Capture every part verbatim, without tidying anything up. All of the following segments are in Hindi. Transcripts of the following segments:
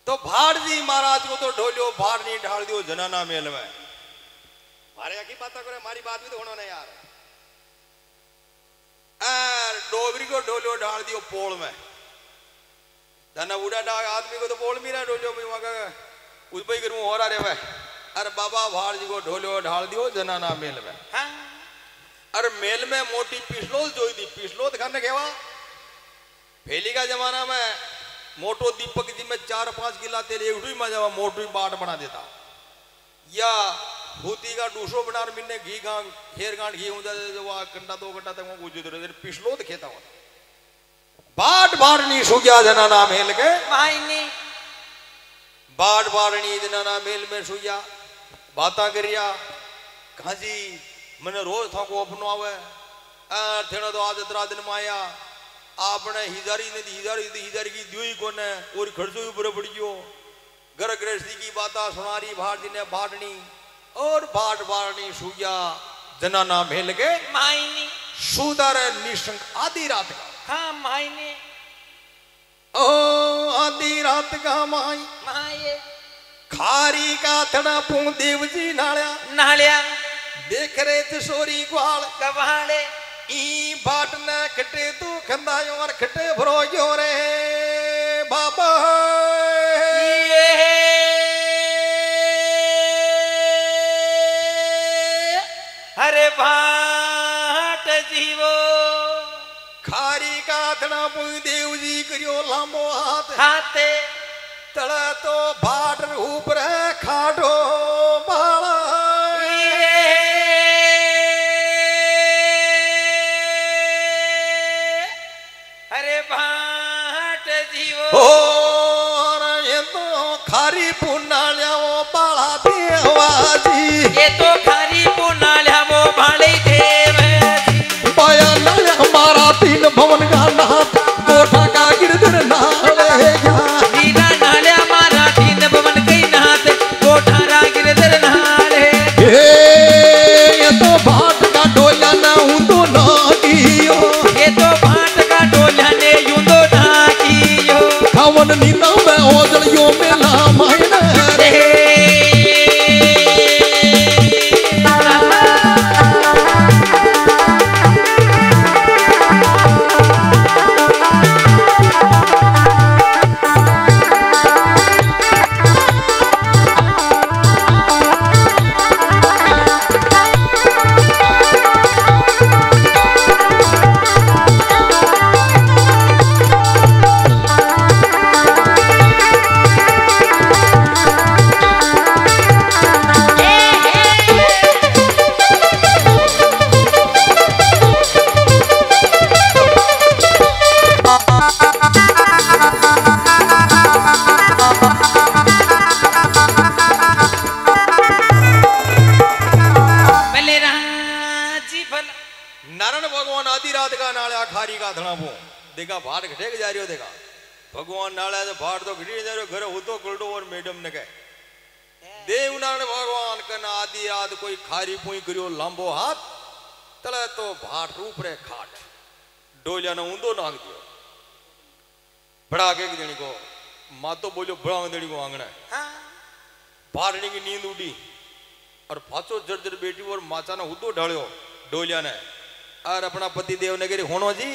तो भाड़ जी महाराज को तो ढोलियो भाड़ नहीं ढाल दियो जनाना मेल में। मारे की बात करे, मारी बात भी तो होना नहीं यार। डोगरी को ढोलियो ढाल दियो पोल में। धना बूढ़ा डाग आदमी को तो पोल मिला ढोलियो भी वहां उस भाई करूं हो रहा रे भाई। अरे बाबा भाड़ जी को ढोलियो ढाल दियो जनाना मेल में। अरे मेल में मोटी पिछलोल जोई थी, पिछलोल खाने केवा पहली का जमाना में मोटो दीपक जी में चार पांच गिला तेल एक ही मजा मोटू बाट बना देता, या भूती का दूसरो बना मिलने घी गांग खेर गांड घी हो जाए जो वहां घंटा दो घंटा तक वो गुजर रहे पिछलो तो खेता हुआ बाट बारनी सुगिया जनाना मेल के मायने बाट बारनी जनाना मेल में सुगिया बाता करिया कहा जी मैंने रोज था को अपनो आवे थे तो आज इतना दिन माया आपने हिजारी ने दी हिजारी दी हिजारी की दियो ही कोने और खर्चो ऊपर पड़ गयो घर गृहस्थी की बाता सुनारी भाड़ जी ने बाड़नी और बाट बारनी सुगिया जनाना मेल के मायने सुदर निशंक आधी रात का हाँ मायने ओ आधी रात का माई माये खारी का थड़ा पू देव जी नाल्या नाल्या देख रहे थे सोरी ग्वाल गवाले ई बाट न खटे तू खंदायो और खटे भरोजो रे बाबा अरे बाट जीवो खारी का थड़ा पू देव जी करियो लांबो हाथ हाथे तड़ा तो बाट ऊपर खाडो बाला अरे बाट जीवो और ये तो खारी पुनाल्या वो बाला देवाजी ये तो खारी पुनाल्या वो बाले देवाजी पाया नाल्या हमारा तीन भवन का नाथ कोठा का गिरधर नाले जा नीना में ओजलियों में नाम देखा भाड़ घटेक जा रही हो देखा भगवान नाला से भाड़ तो घटी जा रही हो घर हो तो कुलटो और मैडम ने कहे देव नारायण भगवान कन आदि आद कोई खारी पुई करियो लांबो हाथ तले तो भाड़ रूप रे खाट डोलिया ने ऊंधो नाग दियो बड़ा के देनी को मां तो बोलो बड़ा देनी को आंगना भाड़नी की नींद उड़ी और पाछो जर्जर बेटी और माचा ने उदो ढालियो डोलिया ने और अपना पति देव ने करी होनो जी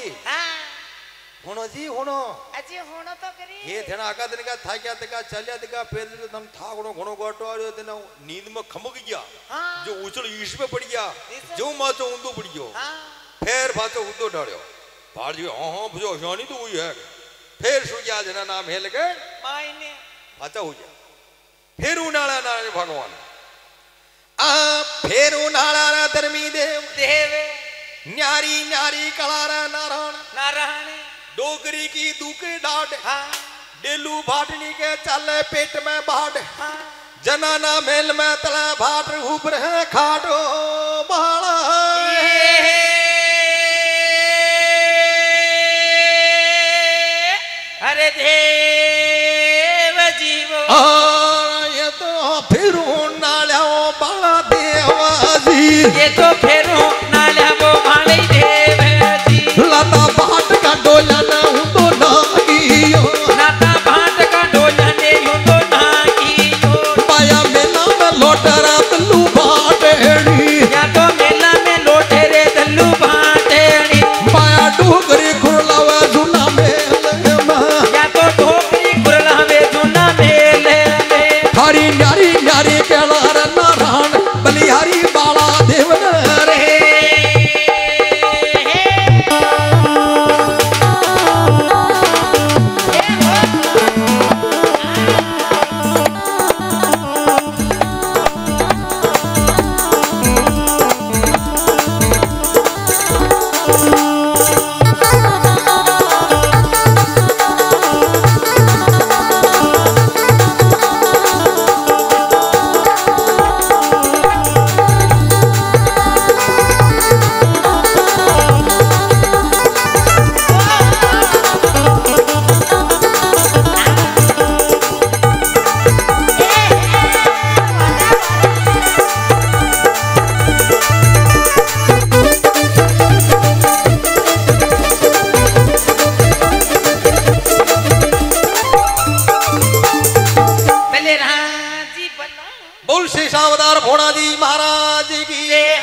होनो जी होनो अजी होनो तो करी ये थेना आका दिन का था क्या तका चलिया तका फिर जो तुम था गुणो गुणो गोटो आयो देना नींद में खमक गया जो उछल ईश पे पड़ गया जो माचो ऊंधो पड़ गयो फिर बाचो उदो ढालियो भाड़ जी हां हां बुझो जानी तो हुई है फिर सो गया जना नाम हेल के मायने बाचा हो गया फिर उनाला नारायण भगवान आ फिर उनाला रा धर्मी देव देव न्यारी न्यारी कलारा नारायण नारायण डोगरी की दुके डाड डेलू भाटनी के चले पेट में बाढ़ जनाना मेल में तला भाट ऊपर है खाटो बाला अरे देव जीवो ये तो फिर नाल्या वो बाला देवाजी ये तो फिर नाल्या वो बाले देवाजी लता भाट का डोला ना हूं तो नागियो लता भाट का डोला ने हूं तो भोणा जी महाराज की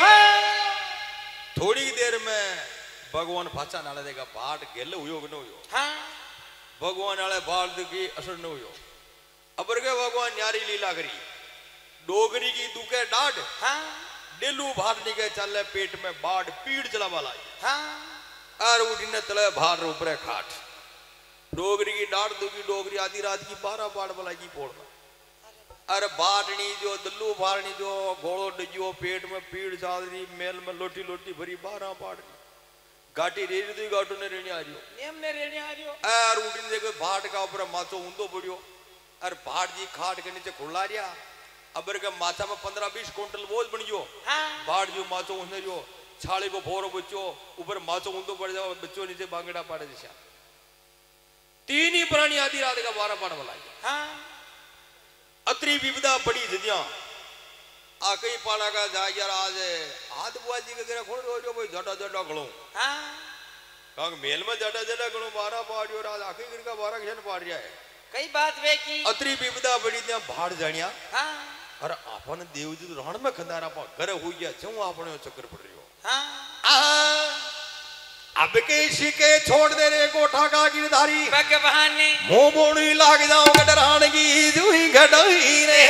थोड़ी देर में भगवान भाषा नाले देगा बाट गेल हुयो न हुयो हाँ भगवान नाले बाट की असर न हुयो अबर के भगवान न्यारी लीला करी डोगरी की दुखे डाढ़ हाँ डेलू भार निके चले पेट में बाढ़ पीड़ चला वाला हाँ और उठने तले भार ऊपर खाट डोगरी की डाढ़ दुगी डोगरी आधी रात की बारह बाढ़ वाला की पोड़ना अरे बाढ़नी जो दल्लू बाढ़नी जो घोड़ो डजियो पेट में पीड़ चादरी मेल में लोटी लोटी भरी बारह बाढ़नी गाटी रेड़ी तो गाटो ने रेणी आ रही हो नेम ने रेणी आ रही हो और उठने देखो भाट का ऊपर माथो ऊंधो पड़ियो अरे भाट जी खाट के नीचे खुला रिया अबर के माथा में पंद्रह बीस क्विंटल बोझ बन गयो हाँ भाट जो माथो ऊंधे जो छाले को भोरो बच्चो ऊपर माथो ऊंधो पड़ जाओ बच्चों नीचे बांगड़ा पाड़े दिशा तीन ही प्राणी आधी रात का बारह पाड़ वाला हाँ अतरी विपदा बड़ी जदिया आ कई पाड़ा का जा यार आज हाथ बुआ जी के गिरा खोल जो भाई जटा जटा गलो हाँ कांग मेल में जटा जटा गलो बारह पाड़ियो राज आखिर गिर का बारह घन पाड़ रिया है कई बात वे की अतरी विपदा बड़ी त्या भाड़ जानिया हाँ अरे आपने देवजी तो रण में खंदारा पा घर हो गया क्यों आपने चक्कर पड़ रही हो हाँ अब के शिके छोड़ दे रे कोठा का गिरधारी भगवान ने मुंह बोनी लाग जाओ गडरान की जुई गडई रे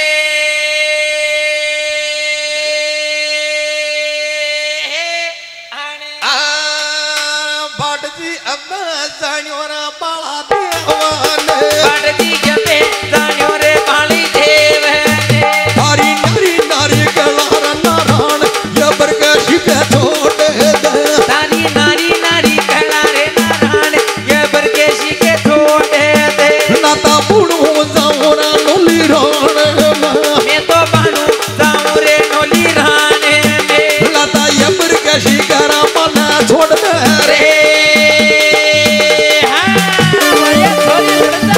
आ बाट जी अब जानियो रा बाला देवाने बाट जी जबे जानियो रे बाली देवाने नारी नारी नारी गलार नारायण यबर के शिके छोड़ दे नारी नारी नारी कहला रे नारायण यबर के शिके छोड़ दे नाता बुड़ो जाओ रा नोली राण मैं तो बानू जाऊं रे नोली राने में नाता यबर के शिकरा मना छोड़ दे रे हाँ ये थोड़ी लड़ता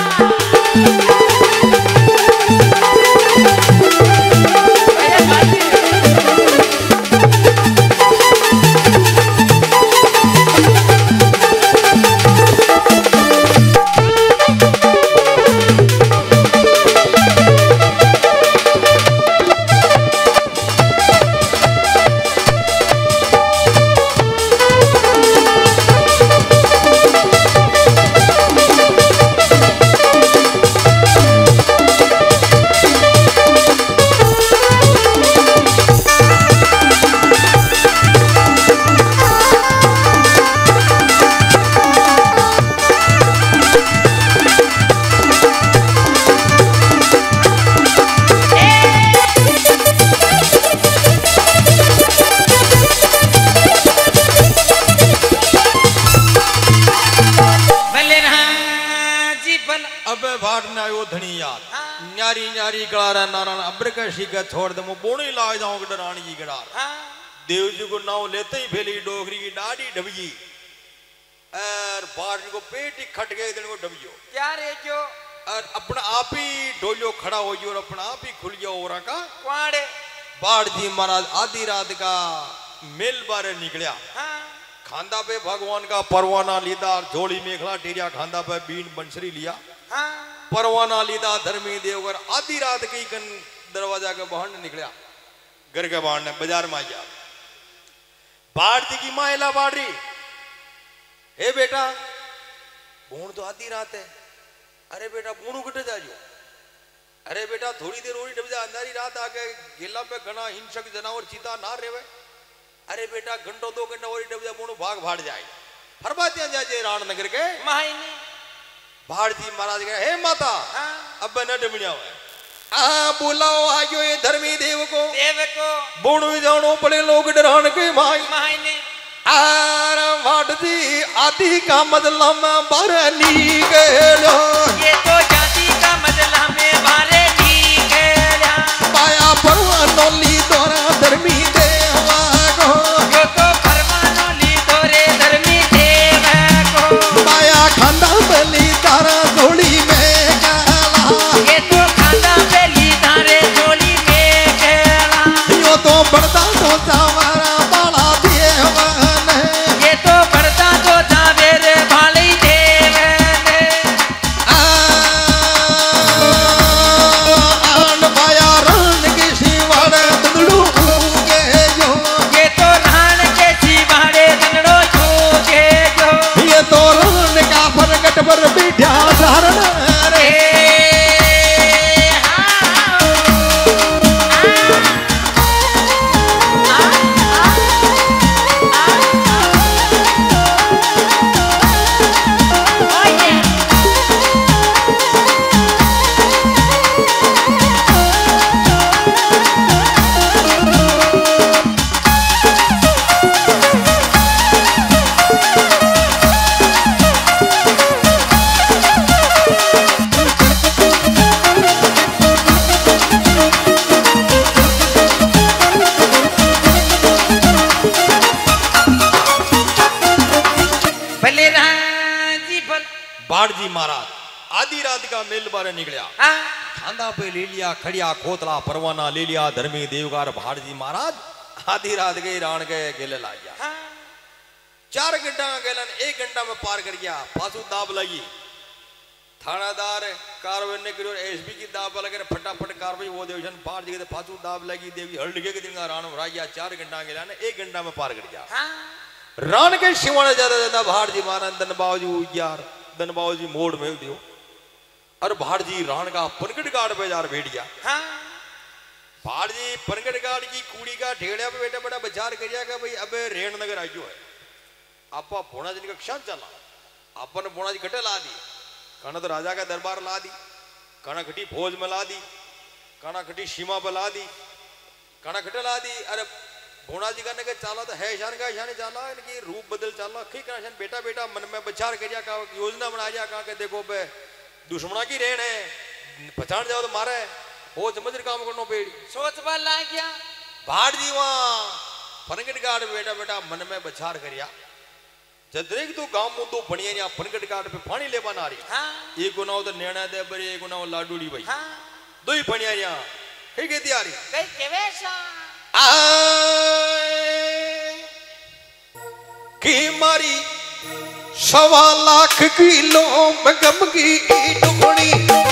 न्यारी न्यारी कलारा नारायण अब्र का शिका छोड़ दे मु बोणी लाग जाऊं गडरानी जी गडार हाँ देव जी को नाव लेते ही फैली डोगरी की डाडी डबगी और बाढ़ को पेट ही खट गए दिन को डबियो क्या रे जो और अपना आप ही डोलियो खड़ा हो गयो और अपना आप ही खुल गया ओरा का क्वाड़े बाढ़ जी महाराज आधी रात का मेल बारे निकलिया हाँ खांदा पे भगवान का परवाना लीदा झोली मेखला टेरिया खांदा पे बीन बंसरी लिया हाँ परवाना लीदा धर्मी देवगर आधी रात की कन दरवाजा के बाहर निकलिया घर के बाहर ने बाजार में गया बाढ़ जी की मायला बाढ़ रही हे बेटा बूढ़ तो आधी रात है अरे बेटा बूढ़ू कटे जाइयो अरे बेटा थोड़ी देर और डब जा अंधारी रात आके गेला पे घना हिंसक जनावर चीता ना रेवे अरे बेटा घंटो दो घंटा और डब जा बूढ़ू भाग भाड़ जाए फरमाते जाए राण नगर के मायने भारती महाराज कहे हे माता हाँ अब न डमणिया हुआ आ बुलाओ आयो ये धर्मी देव को देव को बूढ़ू जानो पड़े लोग डरान के माई मायने आर भारती आदि का मदला में बरनी गेलो ये तो जाति का मदला में बारे ठीक है पाया परवानो ली तोरा धर्मी देवा को यो तो परवानो ली तोरे धर्मी देव को पाया खंदा बली तारा झोली में काला ये तो खांदा बेली तारे झोली में केला यो तो बड़दा तो सावरा बाला देवा ये तो बढ़ता तो जावे रे भाली देव ने आ का मेल बारे निकलिया हाँ खांदा पे ले लिया खड़िया खोतला परवाना ले लिया धर्मी देवगार भारजी महाराज आधी रात गई राण के गेले ला गया हाँ चार घंटा का गेलन एक घंटा में पार कर गया पासू दाब लगी थानादार कार्रवाई ने करो एसपी की दाब लगे फटाफट कार्रवाई वो देवशन पार जगह पासू दाब लगी देवी हल के दिन का राण भरा गया चार घंटा गेला ने एक घंटा में पार कर गया हाँ राण के शिवाने ज्यादा ज्यादा भारजी महाराज धनबाव जी उजाड़ धनबाव जी मोड़ में दियो और भारजी राण का पनगढ़ घाट पे जार बैठ गया हाँ भारजी पनगढ़ घाट की कूड़ी का ढेड़िया पे बेटा बड़ा विचार करिया का भाई अब रेण नगर आयो है आपा भोना जी का क्षण चला अपन भोना जी घटे ला दी कना तो राजा का दरबार ला दी कना घटी फौज में ला दी कना घटी सीमा पर ला दी कना घटे ला दी अरे भोना जी का ने चाला तो है शान का शान चाला इनकी रूप बदल चाला ठीक है बेटा बेटा मन में विचार करिया का योजना बना जा कहा के देखो बे दुश्मना की रेण है पहचान जाओ तो मारे हो समझ काम करनो पेड़ सोच बल ला गया भाड़ जी वहां पनगढ़ घाट बेटा बेटा मन में विचार करिया जदरेक तो गांव मुद्दो बढ़िया या पनगढ़ घाट पे पानी ले बना रही हाँ एक गुनाव तो नैना दे बरे एक गुनाव लाडूड़ी भाई हाँ दो ही बढ़िया या ठीक है तैयारी कई केवेशा की मारी सवा लाख किलो मगम की टुकड़ी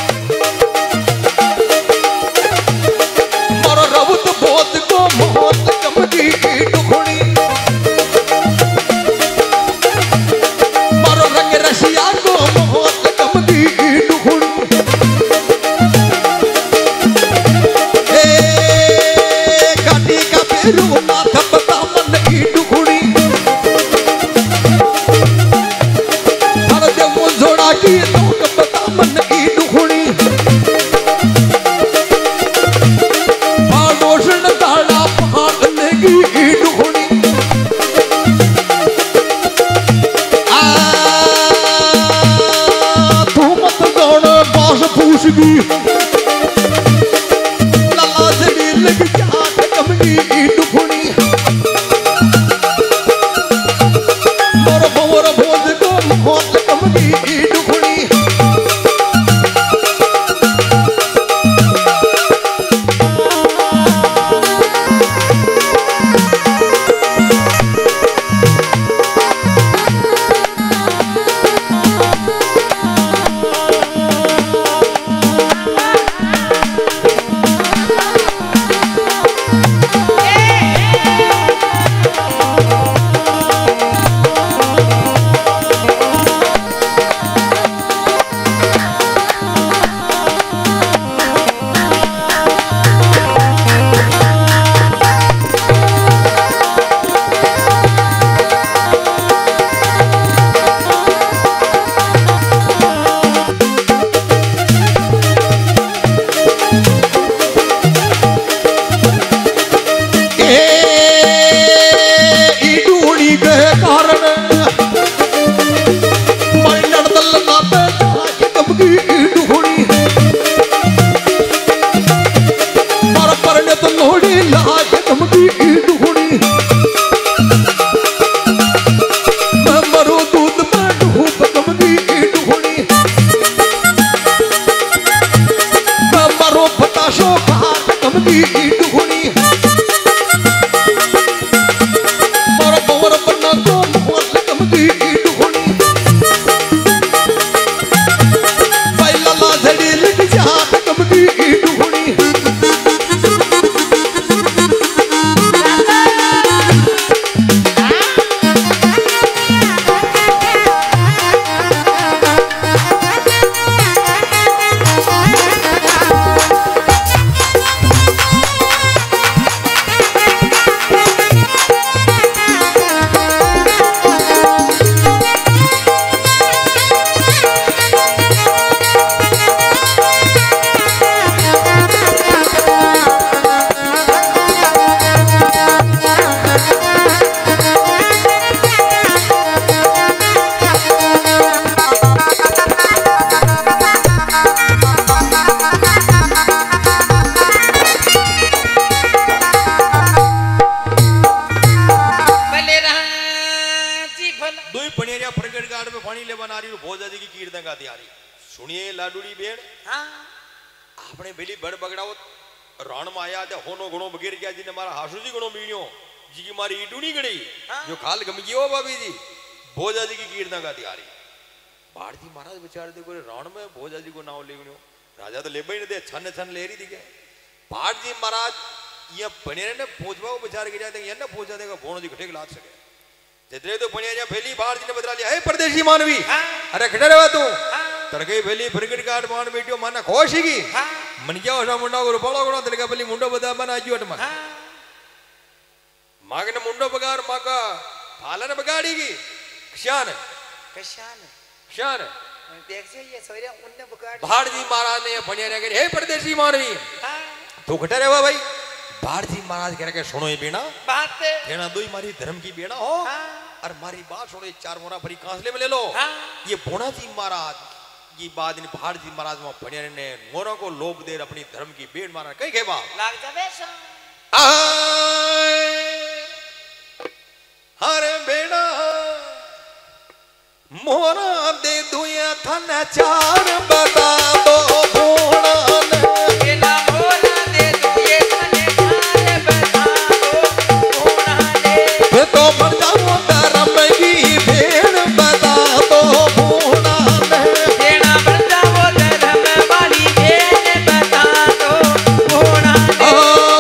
मारो रवत बहुत को मोहत कम की टुकड़ी मारो रंग रसिया को मोहत कम की टुकड़ी ए काटी का पेरू माथा पता मन की टुकड़ी जोड़ा की लोग पता मन की दुखड़ी पाडोशन दाड़ा पहाड़ की दुखड़ी आ तू मत गौड़ बास पूछ की लाला जड़ी लग जात कम की दुखड़ी मोर मोर भोज को मोहत कम की लाडूड़ी बेण हाँ आपने बेली बड़ बगड़ाओ रण में आया थे होनो गुणो बगैर क्या जी ने मारा हासू जी गुणो मीणियो जी की मारी ईटूनी गड़ी हाँ। जो खाल गम गई हो भाभी जी भोजा जी की कीर्तन गाती आ रही भारती महाराज बेचारे देखो रण में भोजा जी को नाव ले गयो राजा तो ले ही नहीं दे छन छन ले रही थी क्या भारती महाराज ये बने ने पहुंचवा बेचारे के जाते ये ना पहुंचा देगा भोनो जी घटे लाद सके जितने तो बनिया जा फैली बाहर जी ने बदला लिया हे परदेशी मानवी हाँ। अरे खड़े रहो तू हाँ। तड़के फैली ब्रिगेड गार्ड मान बेटियो माना खुशी की हाँ। मन क्या होशा मुंडा को रुपड़ा गुणा तड़का फैली मुंडो बता बना आजू अटमा हाँ। मागने मुंडो बगार माका फालन बगाड़ी की क्षान कशान क्षान देख से ये सोरे उन्ने बगाड़ भारती महाराज ने बनिया ने कहे हे परदेशी मानवी हाँ। तू खड़े रहो भाई भारती महाराज कह रहे सुनो ये बेना बात कहना दो मारी धर्म की बेना हो हाँ। और मारी बात सुनो चार मोरा भरी कांसले में ले लो हाँ। ये बोना जी महाराज ये बात इन भार जी महाराज में भणिया ने मोरा को लोभ दे अपनी धर्म की बेड़ मारा कई के बाप लाग जावे सो हरे बेड़ा मोरा दे दुया थन चार बता दो बोना ने ना मोरा दे तू ये तने चार बता दो बोना ने वे तो मर जाऊं धर्म की बेड़ बता दो बोना ने देना मर जाओ धर्म वाली बेड़ बता दो बोना ने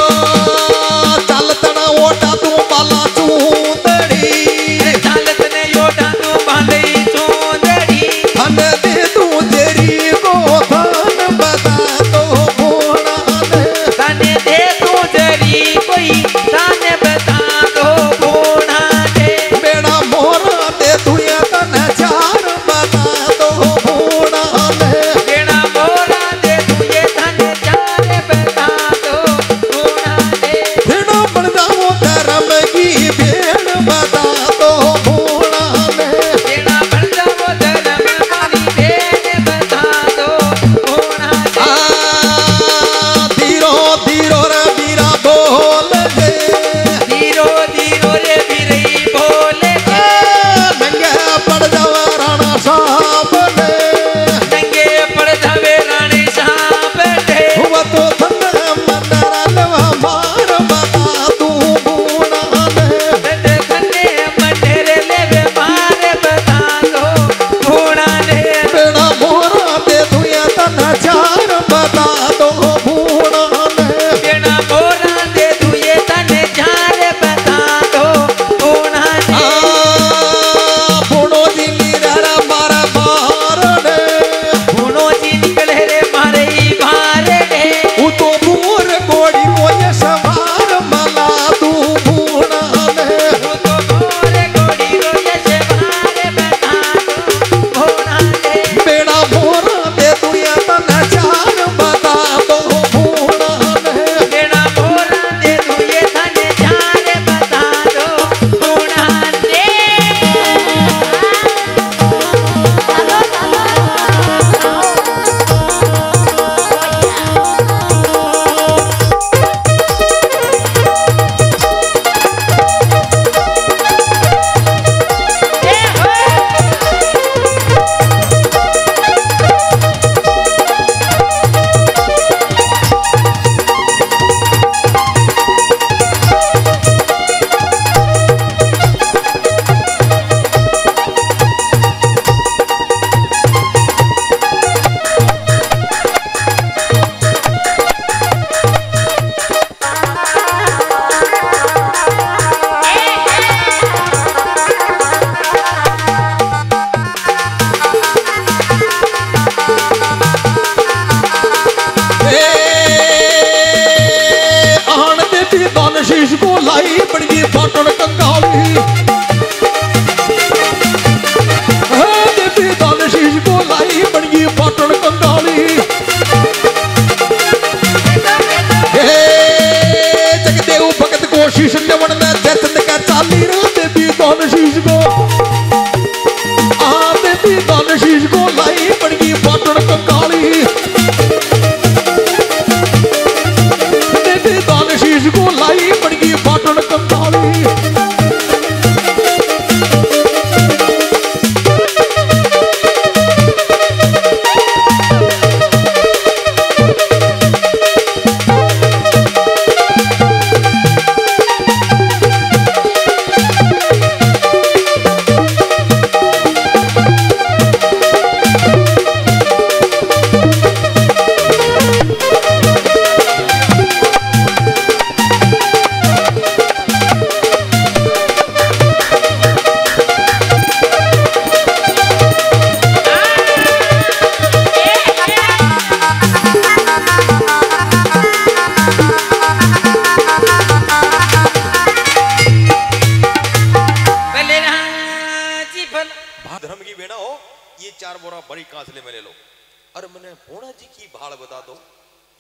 चल तना ओटा तू बाला चूतड़ी चालत ने योटा तू बांधई चोंदड़ी धन दे तू तेरी को धन बता दो बोना ने तने दे तू जरी कोई ताने बता दो बोना ने बेड़ा मोरा दे तू ये तन चार बता दो बोना ने देना मोरा दे तू ये तने चार बता दो बोना ने फिर बन जाओ धर्म की बेड़ बता दो बोना ने देना मर जाओ धर्म वाली बेड़ बता दो बोना ने आ धीरो धीरो रे बीरा बोल दे धीरो धीरो रे बिरई बोले के नंगे पड़ जावा राणा साहब ने नंगे पड़ जावे रानी साहब दे हुआ तो धन मंदरा लवा मार बता तू बोना ने तने तने मंडेरे लेवे मारे बता दो बोना ने बेड़ा मोरा दे तू ये तन चार बता दो बोना ने देना मोरा दे तू ये तने चार बता दो बोना ने बोनो जी मीरा मारा मार ने बोनो जी निकले रे मारे ही मारे ने उ तो मोर गोड़ी मोय सवार मला तू बोना ने वो तो मोरे गोड़ी रोये से मारे बता दो बोना ने बेड़ा मोरा दे तू ये तन चार बता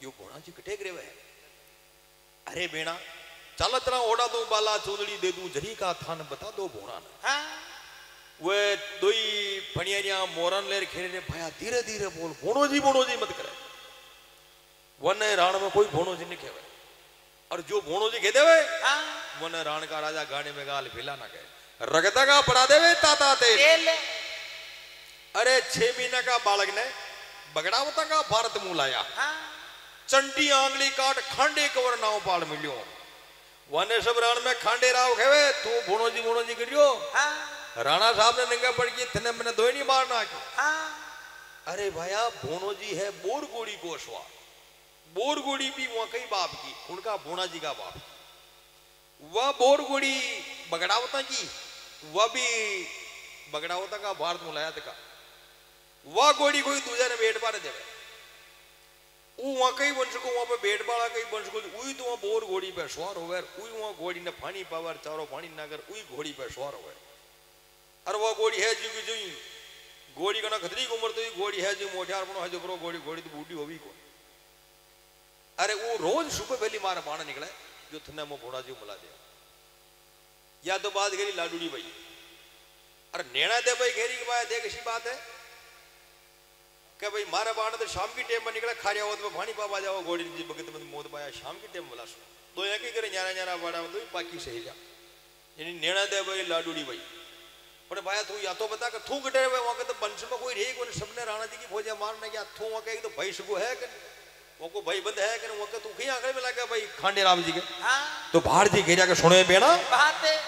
यो भोणा जी कटे रे अरे बेना चल तना ओड़ा दू बाला चूदड़ी दे दू जरी का थान बता दो भोणा ने हाँ वे दोई फणिया मोरन लेर खेरे रे भाया धीरे धीरे बोल भोणो जी भोणो जी मत करे वन राण में कोई भोणो जी नहीं खेवे और जो भोणो जी कह देवे हाँ वन राण का राजा गाने में गाल फिला ना कहे रगता का पड़ा देवे ताता तेल अरे छह महीना का बालक ने बगड़ावता का भारत मुंह लाया हाँ चंटी आंगली काट खांडे कवर नाव पाल मिलियो वने सब राण में खांडे राव खेवे तू भोणो जी भोणो जी करियो हाँ राणा साहब ने नंगा पड़ गई थने मैंने दो नहीं मारना हाँ अरे भैया भोणो जी है बोरगोड़ी गोशवा बोरगोड़ी भी वहां कई बाप की उनका भोणा जी का बाप वह बोरगोड़ी बगड़ावता की वह भी बगड़ावता का भारत मुलाया का वह गोड़ी कोई दूसरे ने बेट पारे देवे वहां कई वंश को वहां पे बेट बाला कई वंश को उई तो वहां बोर घोड़ी पे सवार होवे उई वहां घोड़ी ने पानी पावर चारो पानी ना कर उई घोड़ी पे सवार होवे और वह घोड़ी है जी की जोई घोड़ी कना खतरी की उम्र तो घोड़ी है जी मोटियार बनो है जो बरो घोड़ी घोड़ी तो बूढ़ी होवी को अरे वो रोज सुबह पहली मार बाण निकले जो थने मो घोड़ा जी मिला दे या तो बात करी लाडूड़ी भाई अरे नेणा दे भाई घेरी की बात देख ऐसी बात है कि भाई मारा बाण तो शाम की टाइम में निकला खारिया हो तो पानी पापा जाओ घोड़ी जी बगत में मोद पाया शाम की टाइम बोला तो एक ही करे न्यारा न्यारा बाड़ा तो बाकी सही जा यानी नेणा दे भाई लाडूड़ी भाई पर भाया तू या तो बता कि तू कटे हुए वहां के तो वंश में कोई रही कोई सबने राणा जी की फौजा मारने क्या तू वहां के तो भाई सुगो है कि वो को भाई बंद है कि वो के तू कहीं आंकड़े में लगा भाई खांडे राम जी के हाँ तो बाहर जी घेरा के सुने बेना बात है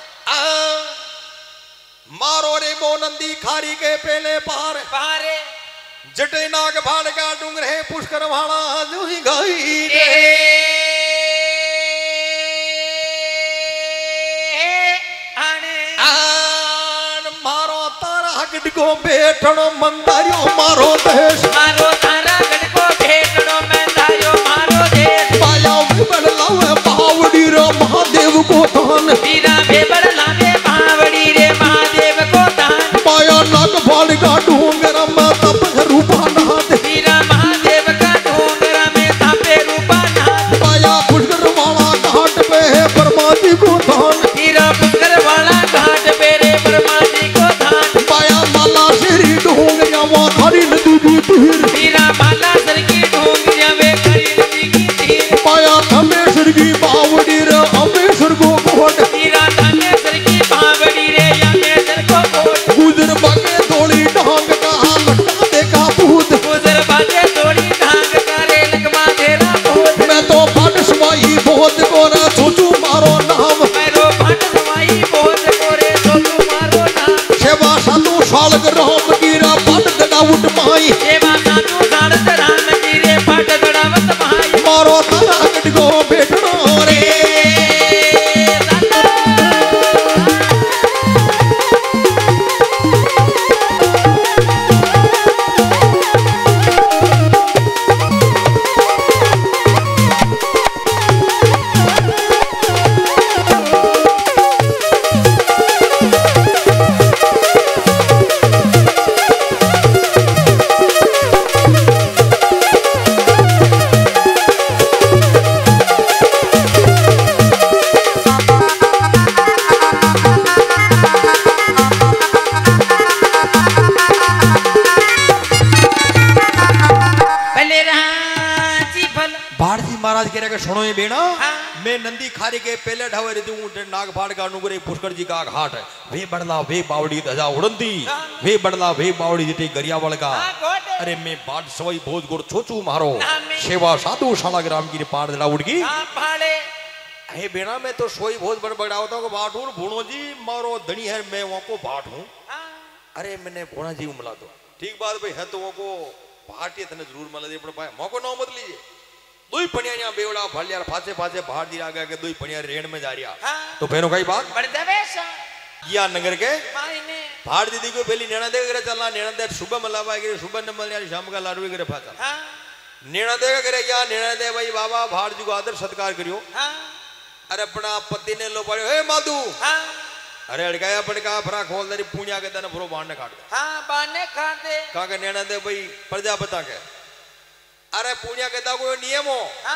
मारो रे मो नंदी खारी के पहले पार बाहरे जटे नाग भाड़ का डूंगर है पुष्कर भाड़ा जो ही गई आन मारो तारा गड को बैठनो मंदारियो मारो देश मारो तारा गड को बैठनो मंदारियो मारो देश पाया विबड़ लावे बावड़ी रे महादेव को दान वीरा बेबड़ लावे बावड़ी रे महादेव को दान पाया नाग भाड़ का डूंगर में तप रूपा नाथ वीरा महादेव का डोंगर में तापे रूपा नाथ पाया पुष्कर वाला घाट पे है ब्रह्मा जी को दान वीरा पुष्कर वाला घाट पे रे ब्रह्मा जी को दान पाया माला श्री डोंगरिया वो हरी नदी की तीर वीरा माला सर की डोंगरिया में हरी नदी की तीर पाया धमेश्वर की बावड़ी रे अमेश्वर को कोट वीरा धमेश्वर की बावड़ी रे अमेश्वर को कोट गुजर बागे थोड़ी डांग का लटका देखा भूत गुजर बागे थोड़ी डांग करे लगमा तेरा भूत मैं तो फट सवाई बहुत कोरा सोचू मारो नाम मेरो फट सवाई बहुत कोरे सोचू मारो नाम सेवा साधु सालग राम कीरा पट गड़ाउट माई सेवा साधु सालग राम कीरे पट गड़ावत माई मारो तारा गड को बैठनो रे महाराज कह रहे सुनो ये बेना हाँ। मैं नंदी खारी के पहले ढावे रहती हूँ नाग फाड़ का नुगरे पुष्कर जी का घाट है वे बड़ला वे बावड़ी दजा उड़ंती वे बड़ला वे बावड़ी जिते गरियावल का अरे मैं बाट सवई भोज गुड़ छोचू मारो सेवा साधु शाला ग्राम की पार दड़ा उड़गी हे बेना मैं तो सोई भोज बड़ बड़ावता को बाट हूँ भूणो जी मारो धनी है मैं वहां को बाट हूँ अरे मैंने भूणा जी उमला दो ठीक बात भाई है तो वो को भाटिए तने जरूर मला दे पण मौको न मत लीजिए दुई पणिया यहाँ बेवड़ा भालिया फाचे फाचे बाहर दी आगे के दुई पणिया रेण में जा रिया हाँ। तो बहनों कई बात बड़ दवेशा या नगर के मायने भार दीदी को पहली नैना दे करे चलना नैना दे सुबह मलावा के सुबह न मल यार शाम का लाडू करे फाचा हां नैना दे करे या नैना दे भाई बाबा भार जी को आदर सत्कार करियो हां अरे अपना पति ने लो पड़े हे माधु हां अरे अड़काया पड़का फरा खोल दे पुण्या के दन भरो बाण ने काट दे हां बाण ने काट दे का के नैना दे भाई प्रजापता के अरे पुण्या कहता कोई नियम हो हाँ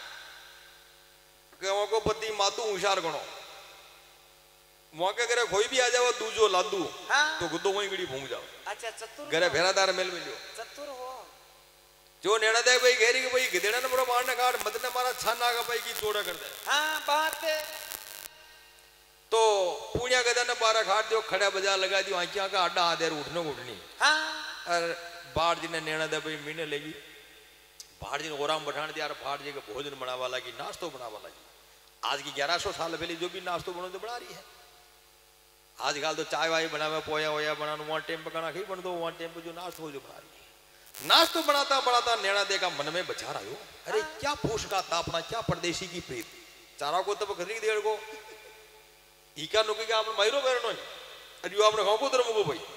कि वो को पति मातू होशियार गणो मौके करे कोई भी आ जाओ दूजो लादू हाँ तो गुद्दो वहीं गड़ी भूंग जाओ अच्छा चतुर घरे भेरादार मेल मिलियो चतुर हो जो नेड़ा दे भाई घेरी के भाई गिदेड़ा ने बड़ा मारने काट मत ने मारा छाना का भाई की चोड़ा कर दे हाँ बात है तो पुण्या कहता ने बारह खाट दियो खड़ा बाजार लगा दियो आंखियां का आडा आधेर उठने को उठनी हाँ और बाढ़ जी ने नेड़ा दे भाई मीने लेगी बाढ़ जी ने ओराम बैठाने दिया बाढ़ जी का भोजन बनावा लगी नाश्तो बनावा लगी आज की ग्यारह सौ साल पहले जो भी नाश्तो बनो तो बना रही है आजकल तो चाय वाय बनावे पोया वोया बनाना वहां टेम पे खाना खी बन दो वहां टेम पे जो नाश्तो हो जो बना रही है नाश्तो बनाता बनाता नेड़ा देखा मन में बचा रहा हो अरे क्या पोष का तापना क्या परदेशी की प्रीत चारा को तब खरीद देड़ को ईका नुकी का आपने मायरो बेरनो अरे यो आपने गांव को तरफ को भाई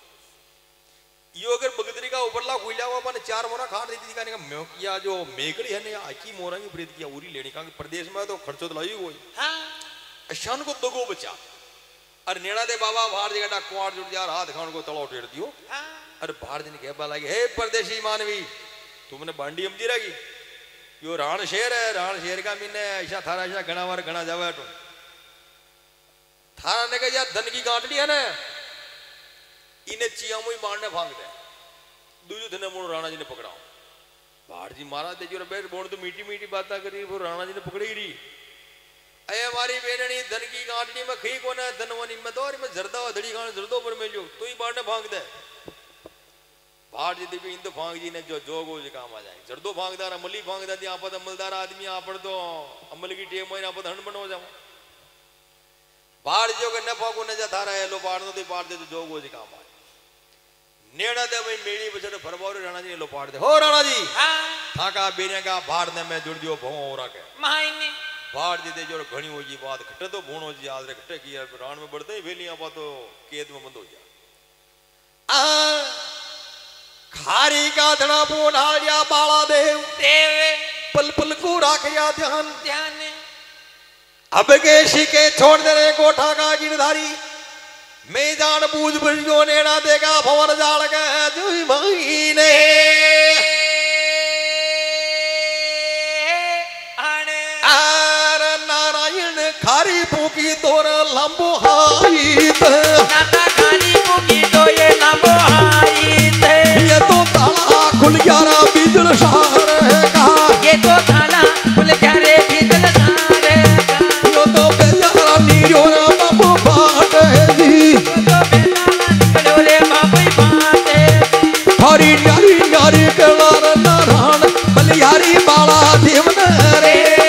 यो अगर बगदरी का ऊपरला खुला हुआ अपन चार मोरा खाट देती थी का या जो मेकड़ी है ना आकी मोरा की प्रीत किया उरी लेने का प्रदेश में तो खर्चो तो लाई हुई हाँ शान को दगो बचा अरे नेड़ा दे बाबा बाहर जगह कुआर जुड़ जा हाथ खान को तलाव टेड़ दियो हाँ। अरे बाहर दिन कह लगे हे परदेशी मानवी तुमने बांडी हमजी रही यो राण शेर है राण शेर का मीने ऐसा थारा ऐसा घना बार घना जावे तो थारा ने कहा धन की गांठड़ी है ना इन्हें चिया मुई बांधने भाग दे दूजो धने मोड़ राणा जी ने पकड़ाओ बाहर जी महाराज दे जो बैठ बोल तो मीठी मीठी बातें करी वो राणा जी ने पकड़ी रही अये हमारी बेननी धन की गांठड़ी में खी को ना धनवनी में दौर में जरदा धड़ी गांठ जरदो पर मिल जो तू ही बांधने भाग दे बाहर जी देवी इंदो भाग जी ने जो जोगो जो काम आ जाए जरदो भागदार अमली भागदार यहाँ पर अमलदार आदमी यहाँ पर तो अमल की टेम यहाँ पर हंड बनो जाओ बाहर जो के न भागो न जा थारा है लो बाहर नो दे बाहर दे तो जोगो जो काम आए नेड़ा दे भाई मेरी बचड़ फरबारे राणा जी ने लो पाड़ दे हो राणा जी थाका बेने का बाहर ने मैं जुड़ दियो भों हो रखे मायने बाहर जी दे जो घणी हो जी बात घटे तो भूणो जी आज रे घटे की यार राण में बढ़ते ही वेली आप तो केद में बंद हो जा आ खारी का धड़ा बोनाड़िया बाला देव देव पल पल को राखया ध्यान ध्यान अब के शिके छोड़ दे कोठा का गिरधारी मैं जान बूझ बुझो नेड़ा देगा भवन जाल के जुई महीने खारी पूकी तोर लंबो हाईत नाता खारी पूकी तो ये लंबो हाईत ये तो ताला खुल गया रा बीतल शहर है कहा ये तो ताला खुल गया रे बीतल शहर है यो तो बेचारा नीरो रा बाबू बाट है जी तो बेचारा निकलो रे बाबू बाट है हरी नारी नारी कलार नारायण बलिहारी बाला देवन रे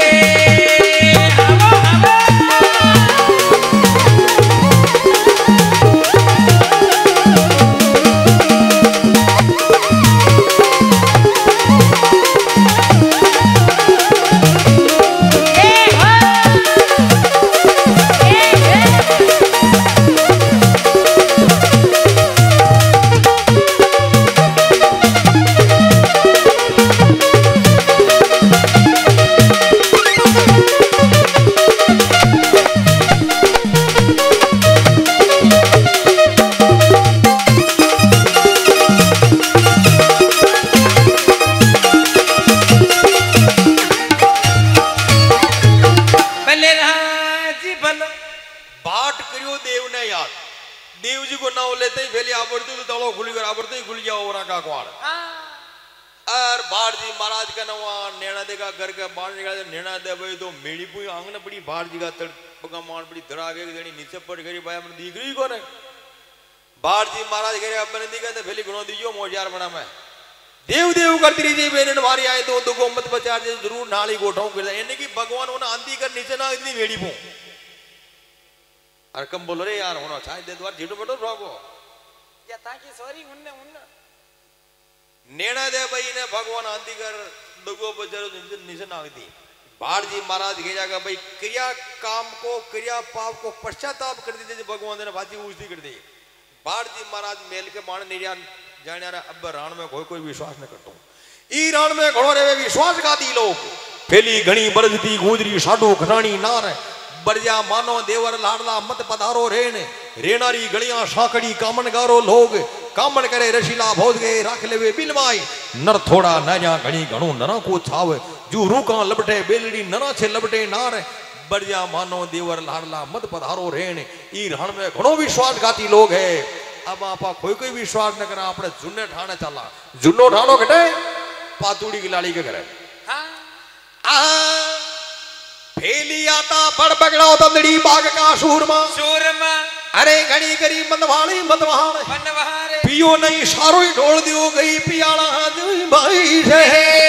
दीकरी को ने बाहर जी महाराज करे अपने दी कहते फेली गुणो दीजियो मोजार बना मैं देव देव करती रही बेन मारी आए तो दुगो मत बचा जे जरूर नाली गोठाऊं कर यानी कि भगवान होना आंधी कर नीचे ना इतनी वेड़ी पो अरे कम बोल रे यार होना चाहे दे द्वार झीटो बटो भागो या ताकि सॉरी उन्ने उन्ने नेणा दे भाई ने भगवान आंधी कर दुगो बचारो नीचे ना दी बाहर जी महाराज कह जाएगा भाई क्रिया काम को क्रिया पाप को पश्चाताप कर दीजिए भगवान ने भाजी उजदी कर दी बाहर जी महाराज मेल के मान निर्यान जाने अब राण में कोई कोई विश्वास न करता हूं ई राण में घोड़े रे विश्वास गाती लोग फेली घणी बरजती गुजरी साडू घराणी नार बरजा मानो देवर लाडला मत पधारो रेन रेनारी गलियां शाकड़ी कामन गारो लोग कामन करे रशीला भोज गए राख लेवे बिलमाई नर थोड़ा नया घणी घणो नरा को छाव जू रूका लपटे बेलड़ी नरा छे लपटे नार बढ़िया मानो देवर लाडला मत पधारो रेण ई रण में घणो विश्वास घाती लोग है। अब आपा कोई कोई विश्वास न करा अपने जुन्ने ठाणे चला जुन्नो ठाणो घटे पातुड़ी की लाड़ी के घरे आ फेली आता बड़ बगड़ा तंदड़ी बाग का सूरमा सूरमा अरे घड़ी करी मनवाड़ी मनवाड़ मनवारे पियो नहीं सारो ही ढोल दियो गई पियाला भाई से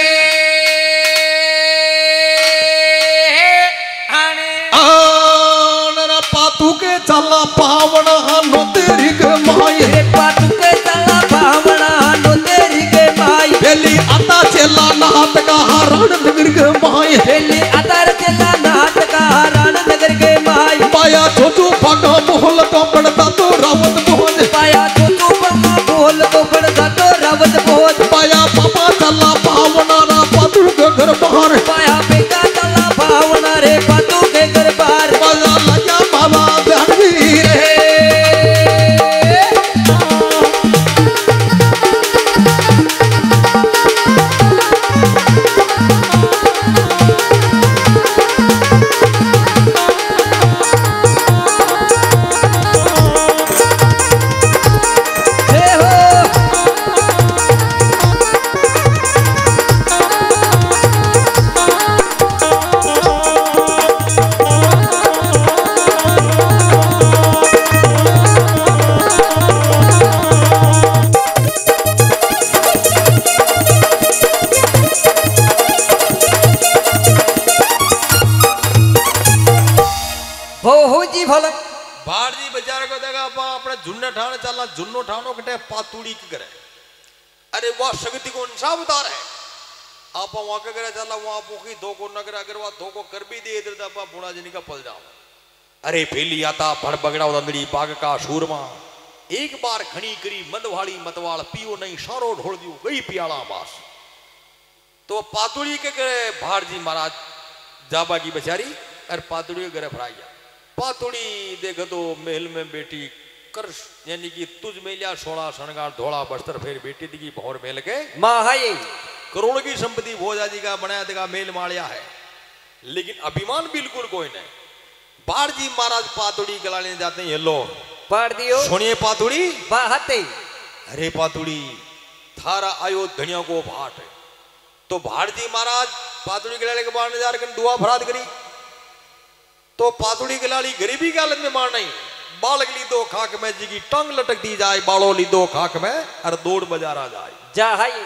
पातू के चला पावना नो तेरी के माई पातू के चला पावना नो तेरी के माई बेली आता चला नाथ का रण नगर के माई बेली आता चला नाथ का रण नगर के माई पाया छोटू भागा मोहल का पड़ता तो रावत भोज पाया छोटू भागा मोहल को पड़ता तो रावत भोज पाया पापा चला पावना रा पातू के घर बाहर पाया बेटा चला पावना रे पातू के घर बाहर पाया लगा बाबा रणवीर भारजी बेचारे को देखा अपा अपने जुन्ने ठाणे चलना जुन्नो ठाणो कटे पातुड़ी की करे अरे वह शक्ति को इंसाफ उतार है आप वहां के करे चला वहां पोखी दो को नगर अगर वह दो को कर भी दे इधर दपा बुढ़ा जनी का पल जाओ अरे फेली आता भड़ बगड़ा उदंदड़ी बाग का सूरमा एक बार खणी करी मंदवाड़ी मतवाल पियो नहीं सारो ढोल दियो गई पियाला बास तो पातुड़ी के करे भारजी महाराज जाबा की बेचारी और पातुड़ी के घरे भराइया पातुड़ी देख तो महल में बेटी कर यानी कि तुझ मेलिया सोलह शणगार धोला बस्तर फिर बेटी दी भौर मेल के महाई करोड़ की संपत्ति भोजा जी का बनाया देगा मेल मालिया है लेकिन अभिमान बिल्कुल कोई नहीं। बारजी महाराज पातुड़ी गलाने जाते हैं लो पढ़ दियो सुनिए पातुड़ी बाहते अरे पातुड़ी थारा आयो धनिया को भाट तो भारजी महाराज पातुड़ी गलाने के बाद नजार कर दुआ फराद करी तो पातुड़ी के लाली गरीबी की हालत में मार नहीं बालक ली दो खाक में जी की टंग लटक दी जाए बालों ली दो खाक में और दौड़ बजारा जाए जाहाई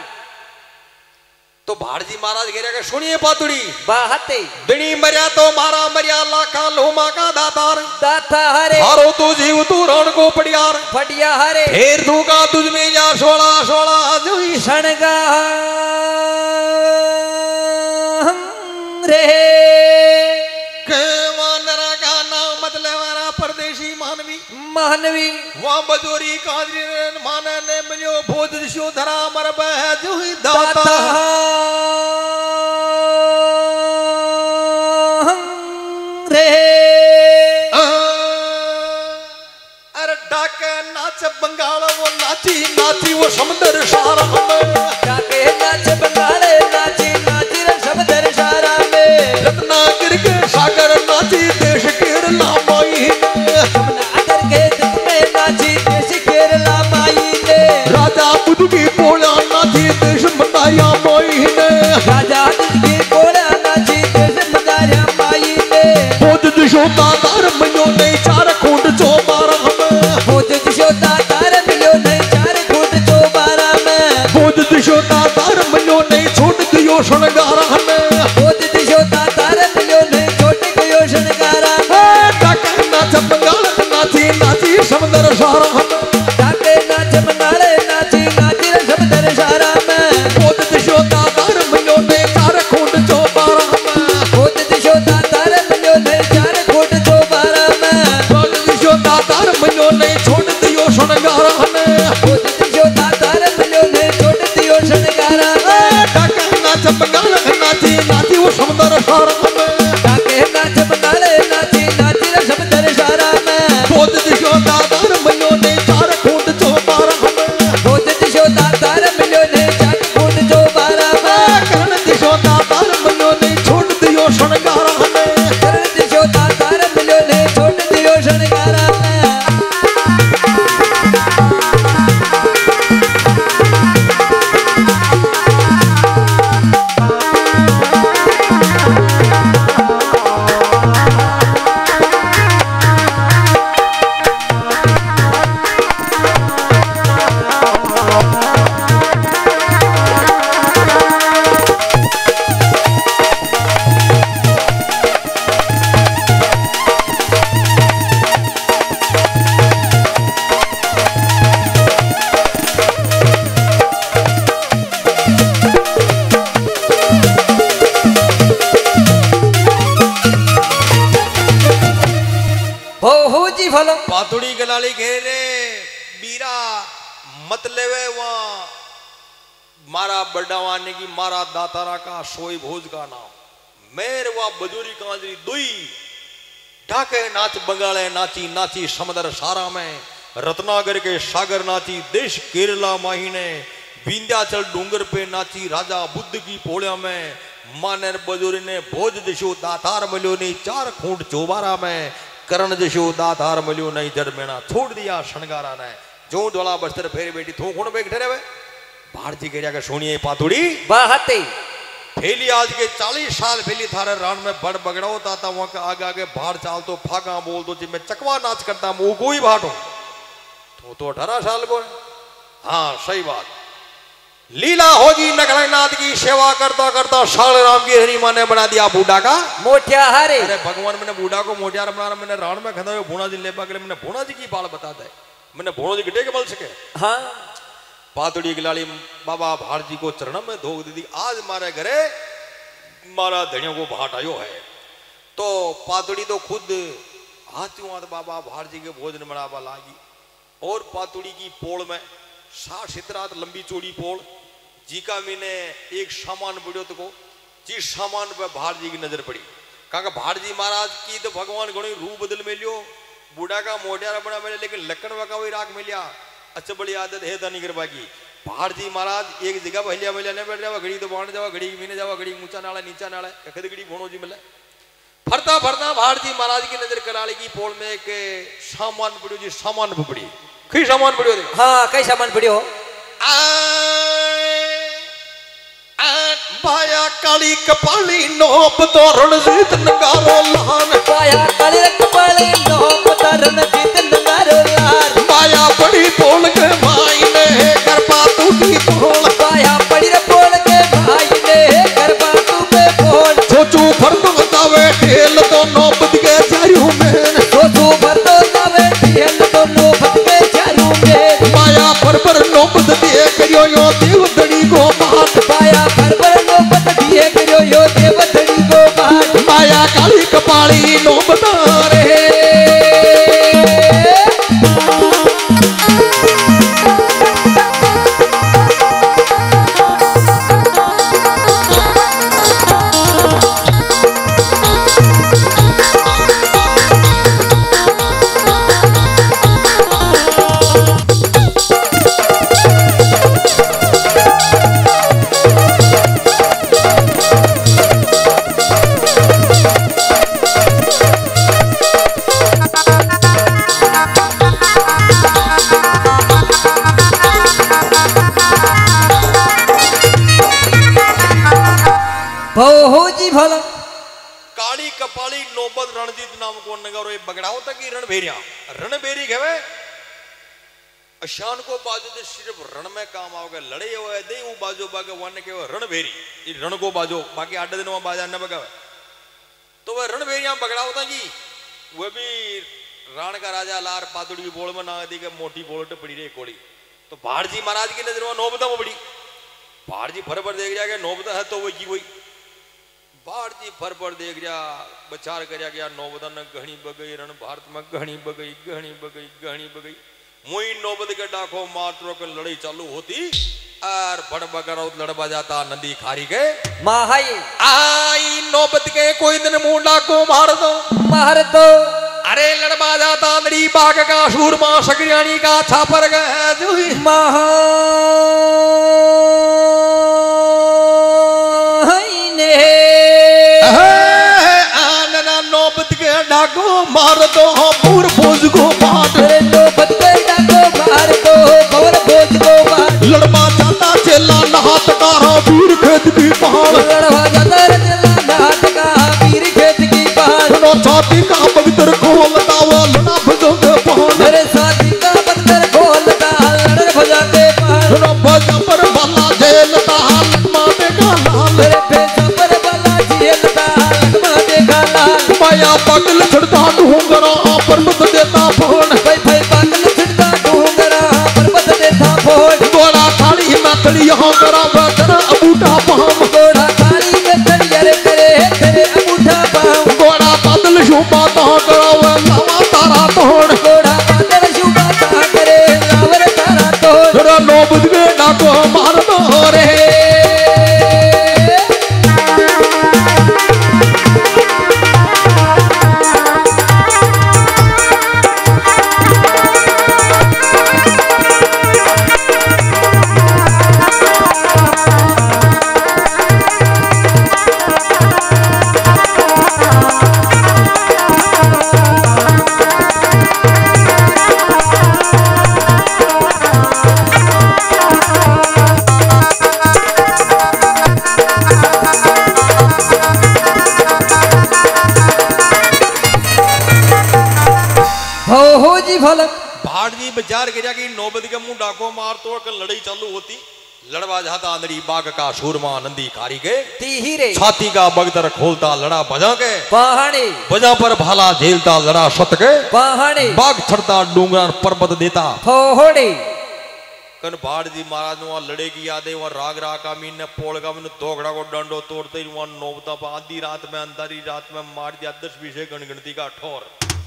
तो भारजी महाराज कह रहे सुनिए पातुड़ी बाहते दिनी मरिया तो मारा मरिया लाखा लोमा का दातार दाता हरे हारो तू जीव तू रण को पड़ियार फटिया हरे फिर तू का तुझ में जा सोला सोला जुई शणगा रे परदेशी मानवी मानवी वहां बजोरी काजरी माने ने मिलो भोज दिशो धरा मर बह जुई दाता रे अरे डाके नाच बंगाल वो नाची नाची वो समुद्र सारा में डाके नाच बंगाल नाची नाची रे समुद्र सारा में रत्नागिरी के सागर नाची देश केरला माई रत्नागर के दिल में नाची देश केरला माई ने राजा बुद्ध की पोला नाची देश बताया माई ने पातुड़ी गलाली घेरे बीरा मत लेवे वहां मारा बड़ावाने की मारा दातारा का सोई भोज का नाम मेर वा बजूरी कांजरी दुई ढाके नाच बंगाले नाची नाची समुद्र सारा में रत्नागर के सागर नाची देश केरला माहीने विंध्याचल डूंगर पे नाची राजा बुद्ध की पोड़िया में मानेर बजूरी ने भोज जशो दातार मल्यो नहीं चार खूंट चौबारा में करण जशो दातार मल्यो नहीं जड़ मेना छोड़ दिया शणगारा ने जो डोला बस्तर फेर बेटी थो खूण बैठे रहे भारती कह के सोनिए पातुड़ी बाहते फैली आज के चालीस साल फैली थारे रान में बड़ बगड़ा होता था वहां के आगे आगे बाहर चाल तो फागा बोल तो जिसमें चकवा नाच करता मुंह को ही भाटो तो तो अठारह साल को हाँ सही बात लीला होगी नगरनाथ की सेवा करता करता साल राम की हरी माँ ने बना दिया बूढ़ा का मोटिया हारे अरे भगवान मैंने बूढ़ा को मोटियार बना मैंने रान में खंदा भूणा जी ले पाके मैंने भूणा जी की बाल बताता है मैंने भूणा जी गिटे के बल सके हाँ पातुड़ी गिलाड़ी बाबा भार जी को चरण में धोक दी आज मारे घरे मारा धनियों को भाट आयो है तो पातुड़ी तो खुद हाथों हाथ बाबा भार जी के भोजन बनावा लागी और पातुड़ी की पोल में साठ सितरात लंबी चौड़ी पोल जी का मैंने एक सामान पड़ो तो को जिस सामान पर भार जी की नजर पड़ी कहा भार जी महाराज की तो भगवान घणो रूप बदल में लियो बूढ़ा का मोटियारा बना मिले लेकिन लक्कड़ वका वही राख मिलिया अच्छा बड़ी आदत है धनी कृपा की भार जी महाराज एक जगह पहलिया महिला ने बैठ जावा घड़ी तो बाण जावा घड़ी मीने जावा घड़ी ऊंचा नाला नीचा नाला कखद घड़ी भोणो जी मिले फरता फरता भार जी महाराज की नजर कराली की पोल में एक सामान पड़ो जी सामान पड़ी कई सामान पड़ो हाँ कई सामान पड़ो भाया काली कपाली नोप तो रणजीत नगारो लान भाया काली कपाली नोप तो रणजीत नगारो लान माया बड़ी बोल के भाई ने करपा तू की बोल भाया बड़ी बोल के भाई ने करपा तू पे बोल सोचू भर तो दावे ढेल तो नौबत के चारू में सोचू भर तो दावे ढेल तो नौबत के चारू में माया पर पर नौबत दिए करियो यो देव धड़ी को बात माया पर पर नौबत दिए करियो यो देव धड़ी को बात माया काली कपाली नौबत रे भला काली कपाली नौबत रणजीत नाम को नगरो बगड़ाओ तक की रणभेरिया रणभेरी कहवे अशान को बाजू तो सिर्फ रण में काम आओगे लड़े हुए दे वो बाजू बागे वन के रणभेरी ये रण को बाजू बाकी आठ दिन में बाजा न बगावे तो वह रणभेरिया बगड़ाओ तक की वह भी राण का राजा लार पातुड़ी की बोल में ना दी के मोटी बोलट पड़ी रही कोड़ी तो भारजी महाराज की नजर में नौबता में पड़ी भारजी फर पर देख जाएगा नौबता है तो वही की वही भारती फर पर देख रहा बचार कर गया नौबत न घणी बगई रण भारत में घणी बगई घणी बगई घणी बगई मुई नौबत के डाको मात्रो के लड़ाई चालू होती और बड़ बगरो लड़बा जाता नदी खारी के माहाई आई नौबत के कोई दिन मुंह डाको मार दो मार दो अरे लड़बा जाता नदी बाग का सूरमा सकरियाणी का छापर गए जो महा डाको मार दो पूर भोज को बाट नौबत के डाको मार दो पूर भोज को बाट लड़वा जाता चेला नहात का वीर खेत की पहाड़ लड़वा जाता चेला नहात का वीर खेत की पहाड़ सुनो छाती का पवित्र खोलता वो लड़ा भजो के पहाड़ मेरे छाती का पवित्र खोलता लड़ भजा के पहाड़ सुनो भजा पर वाला झेलता लकमा देखा लाल मेरे भेजा पर वाला झेलता लकमा देखा लाल माया पागल छड़ता ढूंगरा पर्वत देता फोन भाई भाई पागल छड़ता ढूंगरा पर्वत देता फोन गोड़ा थाली में थड़ी यहाँ करा वचन अबूठा पाम गोड़ा थाली में थड़ी अरे करे करे अबूठा पाम गोड़ा बादल शोभा ता करा वह लावा तारा तोड़ गोड़ा फल भाड़ जी विचार किया कि नौबत के मुंह डाको मार तोड़ कर लड़ाई चालू होती। लड़वा जाता अंदरी बाग का सूरमा नंदी कारी के तीहिरे छाती का बगदर खोलता लड़ा बजा के पहाड़ी बजा पर भाला झेलता लड़ा सत के पहाड़ी बाग छड़ता डूंगरा पर्वत देता फोहड़ी कन भाड़ जी महाराज वहां लड़े की यादें वहां राग राग का मीन ने पोड़ का मैंने दोगड़ा को डंडो तोड़ते ही वहां नौबता पर आधी रात में अंधारी रात में मार दिया दस बीस गणगणती का ठोर।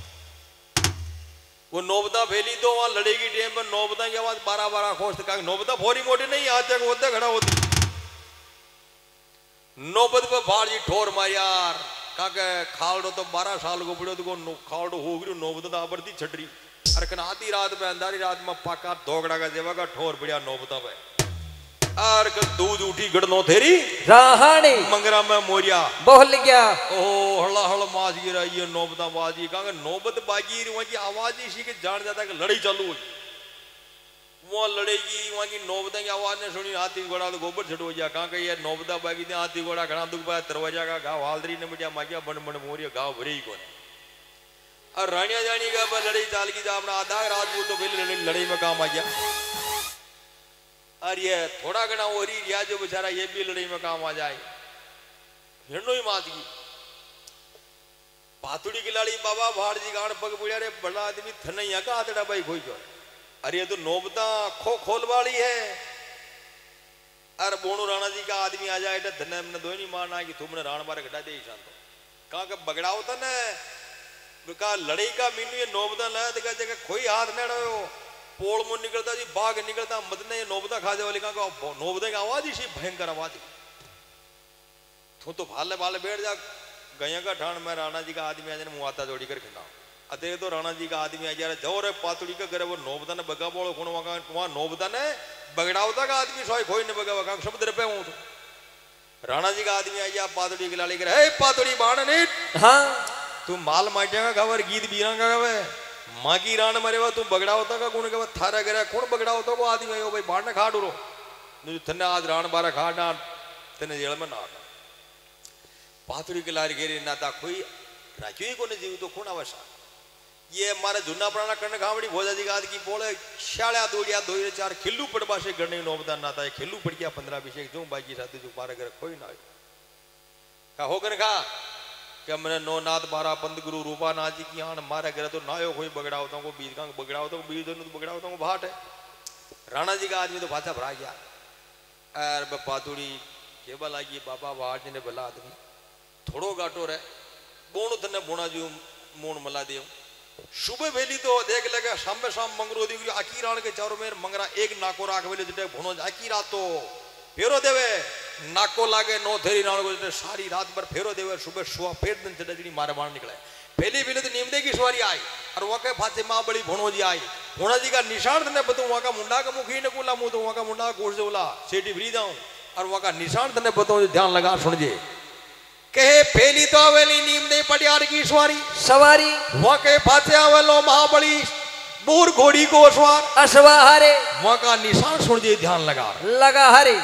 वो नौबता फैली तो वहां लड़ेगी टेम पर नौबता की आवाज बारह बारह खोज तक नौबता फोरी मोटी नहीं आज तक होते खड़ा होती नौबत पर भाड़ जी ठोर मार यार का खालडो तो बारह साल को पड़ो तो खालडो हो गई नौबता आबरती छटरी अरे कन आधी रात में अंधारी रात में पाका दोगड़ा का जेवा का ठोर बढ़िया नौबता पे और दूध उठी गड़नो थेरी राहाड़ी मंगरा में मोरिया बोल गया ओ हल्ला हल्ला माज गिरा ये नौबता बाजी कहा नौबत बाजी वहां की आवाज इसी के जान जाता कि लड़ाई चालू हुई वहां लड़ेगी वहां की नौबता की आवाज ने सुनी हाथी घोड़ा तो गोबर छटो गया कहा कि ये नौबता बागी ने हाथी घोड़ा घना दुख पाया दरवाजा का घाव हालदरी ने बढ़िया मागिया बन बन मोरिया घाव भरे ही कोने और रानिया जानी का पर लड़ाई चाल की जा अपना आधा राजपूत तो पहले लड़ाई में काम आ गया और ये थोड़ा घना हो रही रिया जो बेचारा ये भी लड़ाई में काम आ जाए हिरणो ही मात की पातुड़ी की लाड़ी बाबा भाड़ जी गाड़ पग बुढ़िया रे बड़ा आदमी थनैया का हाथड़ा भाई खोई जो अरे ये तो नौबता खो खोल वाली है अरे बोनू राणा जी का आदमी आ जाए धने हमने दो नहीं मारना कि तुमने राण बार घटा दे शांत कहा का बगड़ा होता ना का लड़ाई का मीनू ये नौबता लाया तो जगह कोई हाथ न रहो पोल मुंह निकलता जी बाघ निकलता मदने ये नौबता खा जाए वाली कहा नौबते की आवाज ही भयंकर आवाज तू तो भाले भाले बैठ जा गया का ठाण में राणा जी का आदमी आ जाए मुँह आता जोड़ी कर खिंदा अतः तो राणा जी का आदमी आ जाए जाओ रे पातुड़ी का करे वो नौबता ने बगा बोलो खून वहां नौबता ने बगड़ावता का आदमी सोई खोई ने बगा वहां शब्द रपे हूं तो राणा जी का आदमी आ गया पातुड़ी की लाली करे पातुड़ी बाण नीट हाँ तू माल माटिया का गावर गीत बीरा का गावे माँ की रान मरे वा तू बगड़ा होता का कौन के थारा गया कौन बगड़ा होता को आदमी आयो भाई बाढ़ ने खा डरो थने आज रान बारा खा डांट तेने जेल में ना पातुड़ी के लारी घेरी नाता कोई राजू ही को जीव तो खून आवश्या ये हमारे जुन्ना पुराना करने खावड़ी भोजा जी का की बोले शाड़ा दौड़िया दो चार खिल्लू पड़वा से गढ़ने नौबता नाता है खिल्लू पड़ गया पंद्रह बीस एक जो बाकी साथी जो पारा कर कोई ना का होकर खा कि हमने नो नाथ बारा पंत गुरु रूपा नाथ जी की आन मारे गए तो नायो कोई बगड़ा होता को बीज का बगड़ा होता को बीज दोनों बगड़ा होता को भाट है राणा जी का आदमी तो भाषा भरा गया अर पातुड़ी केवल आई बाबा भाट जी ने भला आदमी थोड़ो गाटो रहे बोण तने बोना जी मोन मला दे सुबह वेली तो देख लगे शाम शाम मंगरो दी आकी राण के चारों में मंगरा एक नाको राख वेले जटे भुनो आकी रात तो फेरो देवे नाको लागे नो थेरी राण को सारी रात भर फेरो देवे सुबह सुआ पेट दिन चढ़े जी मारे बाण निकले पहली पहले तो नीमदे की सवारी आई और वहां के फाचे माँ बड़ी भुनो जी आई भुना जी का निशान तने बतू वहां का मुंडा का मुखी ने कोला मुंह तो वहां का मुंडा गोश जोला सेठी फ्री जाऊं और वहां का निशान तने बताऊं ध्यान लगा सुनजे कहे पहली तो आवेली नीमदे पटियार की सवारी सवारी वहां के फाचे आवेलो महाबली बूर घोड़ी को सवार अश्वा हरे वहां का निशान सुनजे ध्यान लगा लगा हरे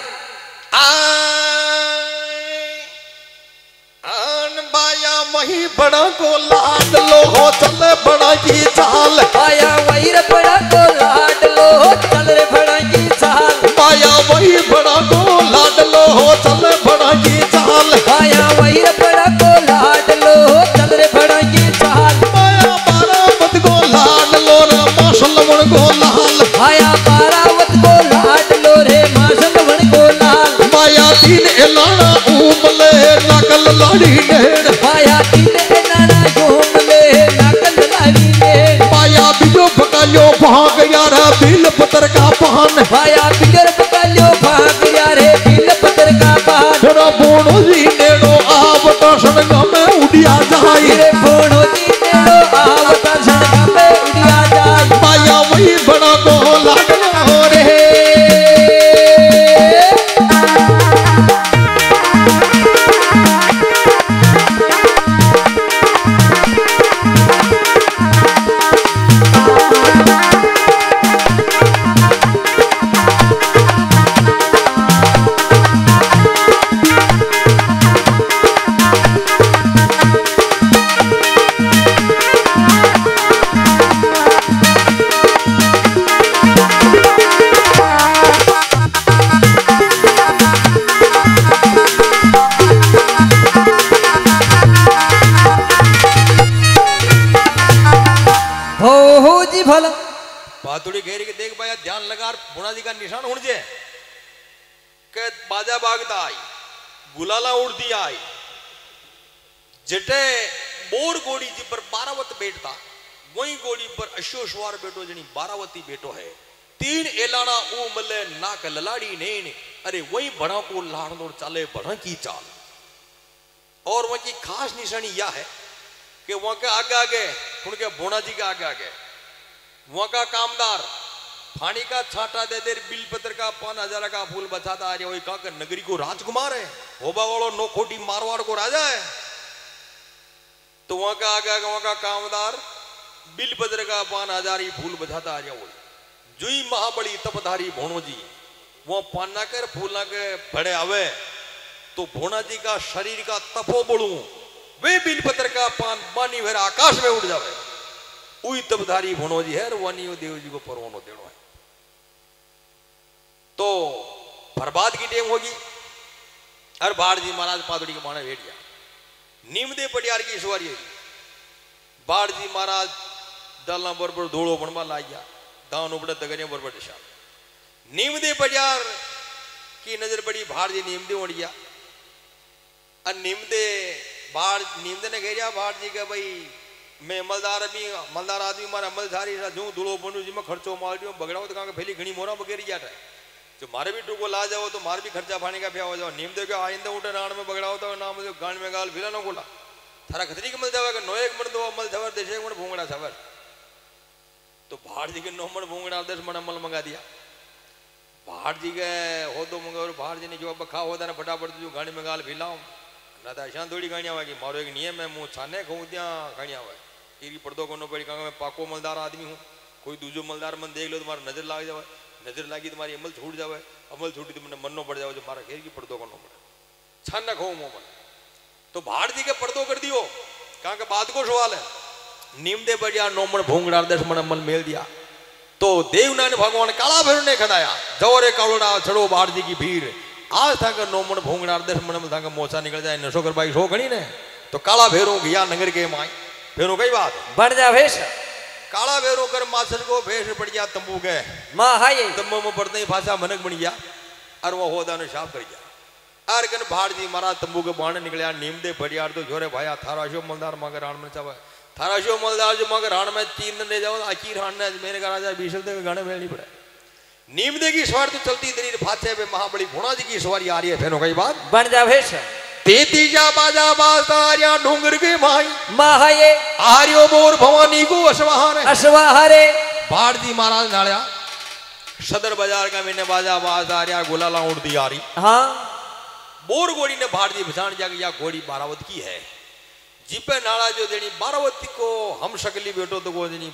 आन बाया वही बड़ा को लाड लो हो चले बड़ा की चाल बाया वही बड़ा को लाड लो हो चल रे बड़ा की चाल बाया वही बड़ा को लाड लो हो चले बड़ा की चाल बाया वही बड़ा को लाड लो हो चल रे बड़ा की चाल बाया बारावत को लाड लो रे मासलमण को लाल बाया बारावत को लाड लो रे मासलमण को लाल बाया तीन एलाना उमले नकल लाड़ी नेड़ बाया तीन एलाना उमले नकल लाड़ी नेड़ बाया बिजो पकायो भाग यार बिल पतर का पान बाया बिजो पकायो भाग यार बिल पतर का पान तेरा बोनो जी नेड़ो आवता सनगा में उड़िया जाए रे बोनो जी नेड़ो आवता सनगा में उड़िया जाए बाया वही बड़ा को लागलो रे पातुड़ी घेर के देख भाई ध्यान लगा भोणा जी का निशान उड़ जाए के बाजा बागता आई गुलाला उड़ती आई जटे बोर गोड़ी जी पर बारावत बैठता वही गोड़ी पर अश्वस्वार बेटो जनी बारावती बेटो है तीन एलाना ऊ मले नाक ललाड़ी नेन अरे वही बड़ा को लाड़ चाले बड़ा की चाल और वहां की खास निशानी यह है कि वहां के आगे आगे उनके भोणा जी के आगे आगे वहां का कामदार फानी का छाटा दे दे बिल पत्र का पान हजारा का फूल बचाता आ रहा वही कहा नगरी को राजकुमार है होबा वालों नोखोटी मारवाड़ को राजा है तो वहां का आगे आगे वहां का कामदार बिल पत्र का पान हजारी फूल बचाता आ रहा वही जुई महाबली तपधारी भोणो जी वो पाना कर फूला के बड़े आवे तो भोणा जी का शरीर का तपो बड़ू वे बिल पत्र का पान बानी भर आकाश में उड़ जावे उई तपधारी भोणो जी है वानियो देव जी को परवानो देनो है तो बर्बाद की टेम होगी और बाढ़ जी महाराज पादुड़ी के माने भेट गया नीमदे पटियार की सवारी बाढ़ जी महाराज दलना बरबर धोड़ो बनवा ला गया दान उपड़े तगने बरबर दिशा नीमदे पटियार की नजर पड़ी भाड़ जी नीमदे उड़ गया और नीमदे बाढ़ नीमदे ने कह दिया भाड़ जी का भाई मैं मलदार भी मलदार आदमी मारा मलधारी जू धूड़ो बनू जी मैं खर्चो मार दियो बगड़ाओ तो कहा फैली घनी मोरा बगेरी जाता है जो मारे भी टूको ला जाओ तो मारे भी खर्चा पानी का प्या हो जाओ नीम दे के आइंदा उठे नान में बगड़ाओ तो नाम जो गान में गाल फिला ना बोला थारा खतरी के मल जावे नो एक मन दो मल छवर देश एक मन भूंगड़ा छवर तो भाड़ जी के नौ मन भूंगड़ा दस मन अमल मंगा दिया भाड़ जी के हो दो मंगा और भाड़ जी ने जो बखा होता ना फटाफट जो गाड़ी में गाल फिलाऊं ना तो ऐसा थोड़ी गाड़ियाँ आवेगी मारो एक नियम है मुँह छाने खाऊं त्या गाड़ियाँ आवे तेरी पर्दों को नो पड़ी कहा मैं पाको मलदार आदमी हूँ कोई दूसरो मलदार मन देख लो तुम्हारा नजर लाग जाए नजर लागी तुम्हारी अमल छूट जावे अमल छूटी तो मन नो पड़ जाओ जो मारा घेर की पर्दों को नो पड़े छान ना खाओ मुँह मन तो भाड़ जी के पर्दों कर दियो कहा के बात को सवाल है नीम दे बढ़िया नौ मन भूंगड़ा दस मन अमल मेल दिया तो देवनारायण भगवान काला भैरव ने खदाया जवरे कालोड़ा छड़ो भाड़ जी की भीड़ आज था का नौ मन भूंगड़ा दस मन था का मोचा निकल जाए नशो कर भाई सो घड़ी ने तो काला भैरव गया नगर के माई फेरो कई बात बढ़ जा भेष काला भैरव कर माछर को भेष पड़ गया तंबू के मां हाय तंबू में पड़ते ही भाषा मनक बन गया और वो होदा ने शाप कर गया आर कन भाड़ जी महाराज तंबू के बाण निकलिया नीम दे बढ़ियार तो जोरे भाया थारा शो मलदार मगर राण में चावे थारा शो मलदार जो मगर राण में तीन दिन ले जाओ आखिर राण ने मेरे का राजा बीसल दे गाने में नहीं पड़े नीम दे की सवार तो चलती दरीर फाचे पे महाबली भोणा जी की सवारी आ रही है फेरो कई बात बन जा भेष तेतीजा बाजा बाजारिया डूंगर के माई माहाये आर्यो बोर भवानी को अश्वाहारे अश्वाहारे भाड़ जी महाराज नालिया सदर बाजार का मैंने बाजा बाजारिया गुलाला उड़ती आ रही हाँ बोर गोड़ी ने भाड़ जी बचान जाके या घोड़ी बारावत की है जिपे नाला जो देनी बारावती को हम शकली बेटो तो वो देनी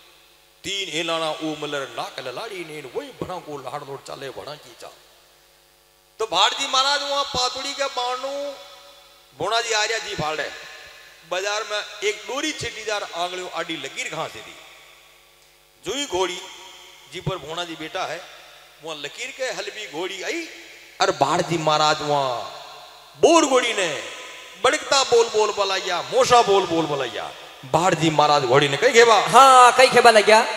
तीन हेलाना ऊ मलर नाक ललाड़ी ने वही बड़ा को लाड़ लोड़ चाले बड़ा की चाल तो भाड़ जी महाराज वहां पातुड़ी के बाणू भोणा जी आ रहा जी फाड़े बाजार में एक डोरी छीटीदार आंगलियों आडी लकीर कहां से दी जुई घोड़ी जी पर भोणा जी बेटा है वहां लकीर के हलवी घोड़ी आई और भाड़ जी महाराज वहां बोर घोड़ी ने बड़कता बोल बोल बलाइया मोशा बोल बोल बलाइया भाड़ जी महाराज घोड़ी ने कई खेबा हाँ कई खेबा लग गया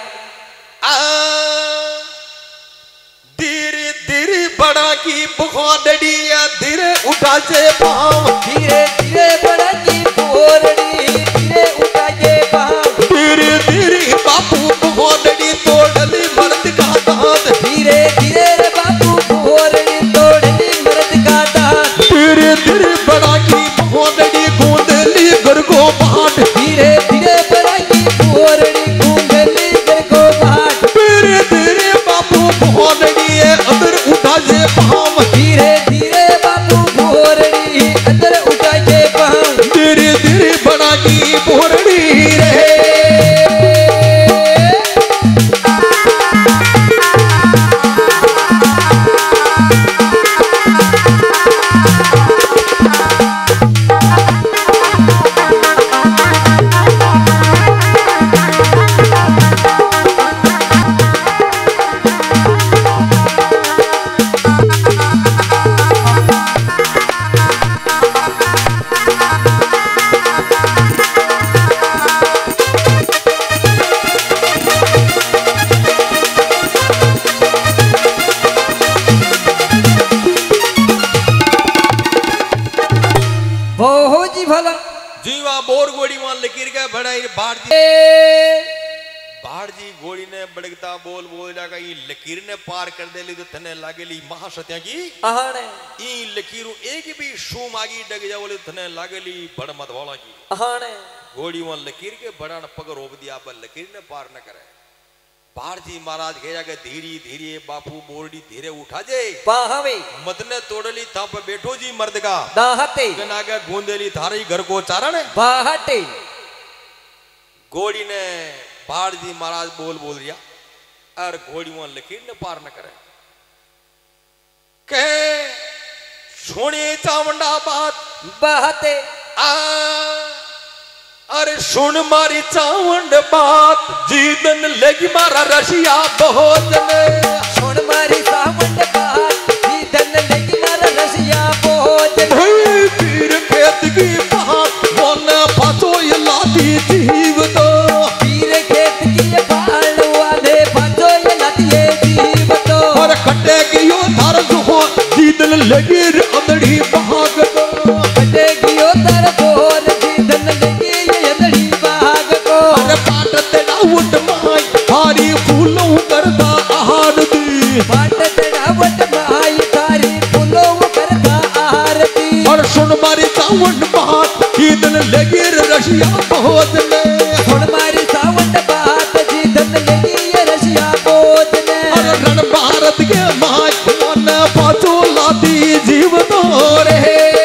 धीरे धीरे बड़ा की बुखारड़िया धीरे उठा से पाँव धीरे धीरे बड़ा की बुखारड़ी धीरे उठा के पाँव धीरे धीरे बापू बुखारड़ी तोड़ली मर्द का दांत धीरे धीरे बापू बुखारड़ी तोड़ली मर्द का दांत धीरे धीरे बड़ा की बुखारड़ी गूंदली घर को बाट धीरे धीरे बड़ा की बुखारड़ी गूंदली घर को बाट धीरे धीरे बापू बुखारड़ी अंदर उठा से पाँव धीरे धीरे बापू बुखारड़ी अंदर उठा के जी भला जीवा बोर गोड़ी मान लकीर के बड़ाई बाढ़ जी ए बाढ़ जी गोड़ी ने बड़कता बोल बोल जागा ई लकीर ने पार कर दे ली तो थने लागेली महासत्या की आहाने ई लकीरू एक भी शू मागी डग जावले थने लागेली बड़ मत वाला की आहाने गोड़ी वन लकीर के बड़ा न पग रोक दिया पर लकीर ने पार न करे बाढ़ जी महाराज कह जाके धीरे धीरे बापू बोरडी धीरे उठा जे पाहवे मत ने तोड़ली था पे बैठो जी मर्द का दाहते नागे गूंदेली थारे घर को चारण बाहटे घोड़ी ने बाढ़ जी महाराज बोल बोल दिया और घोड़ी वन लकीर ने पार न करे कहे सुने चावंडा बात बहते आ अरे सुन मारी चावंड बात जीदन लगी मारा रशिया भोजन सुन मारी चावंड बात जीदन लगी मारा रशिया भोजन पीर खेत की बात वन फाचो ये लाती जीव तो पीर खेत की बाल वाले फाचो ये लाती जीव तो और कटे की यो थार जो जीदन लगी अंदड़ी भाग तो कटे की यो थार जोर जीदन लगी उठ माई थारी फूलों करता आहार दी बाट तड़ावट माई थारी फूलों करता आहार दी और सुन मारी चावंड बात जीदन लगी रशिया बहुत ने सुन मारी चावंड बात जीदन लगी रशिया बहुत ने और रण भारत के माई मन पाचो लाती जीव तो रे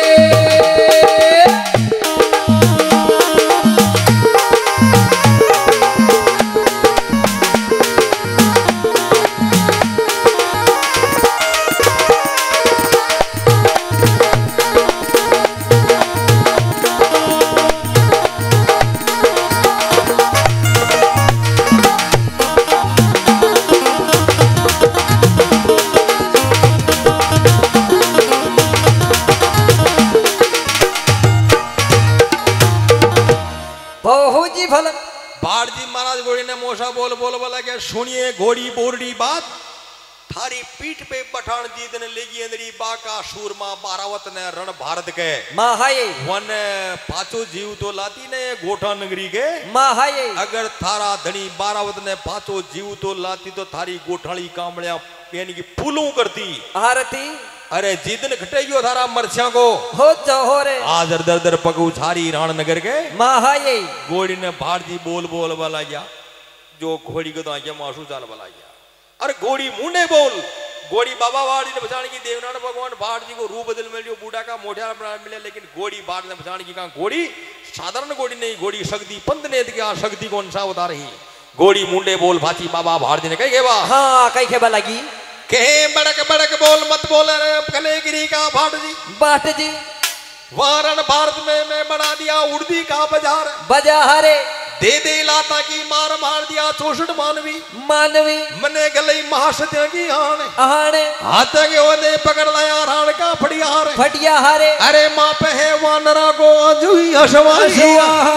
बाढ़ जी महाराज घोड़ी ने मोशा बोल बोल बोला क्या सुनिए घोड़ी बोरडी बात थारी पीठ पे पठान जीत ने लेगी अंदरी बाका सूरमा बारावत ने रण भारत के महाये वन पाचो जीव तो लाती ने गोठा नगरी के महाये अगर थारा धनी बारावत ने पाचो जीव तो लाती तो थारी गोठाली कामड़िया यानी कि फूलों करती आरती अरे जिदन खटेगियो थारा मरछा को हो जहोरे आज दर दर पग उछारी राण नगर के महाये घोड़ी ने भाड़ जी बोल बोल वाला गया जो घोड़ी को तो आगे मासू चाल वाला गया अरे घोड़ी मुंडे बोल घोड़ी बाबा वाड़ी ने बचाने की देवनारायण भगवान भाड़ जी को रूप बदल में लियो बूढ़ा का मोटा मिले लेकिन घोड़ी बाढ़ ने बचाने की कहा घोड़ी साधारण घोड़ी नहीं घोड़ी शक्ति पंत ने क्या शक्ति कौन सा बता रही घोड़ी मुंडे बोल भाची बाबा भाड़ जी ने कही के बा हाँ कही के लगी के बड़क बड़क बोल मत बोल कलेगिरी का भाट जी बाट जी वारण भारत में मैं बना दिया उड़दी का बाजार बाजारे दे दे लाता की मार मार दिया चौसठ मानवी मानवी मने गलई महासत्या की आने आने हाथ के ओने पकड़ लाया राण का फड़ियार फटिया हारे अरे माँ पे है वानरा को अजुई हसवाई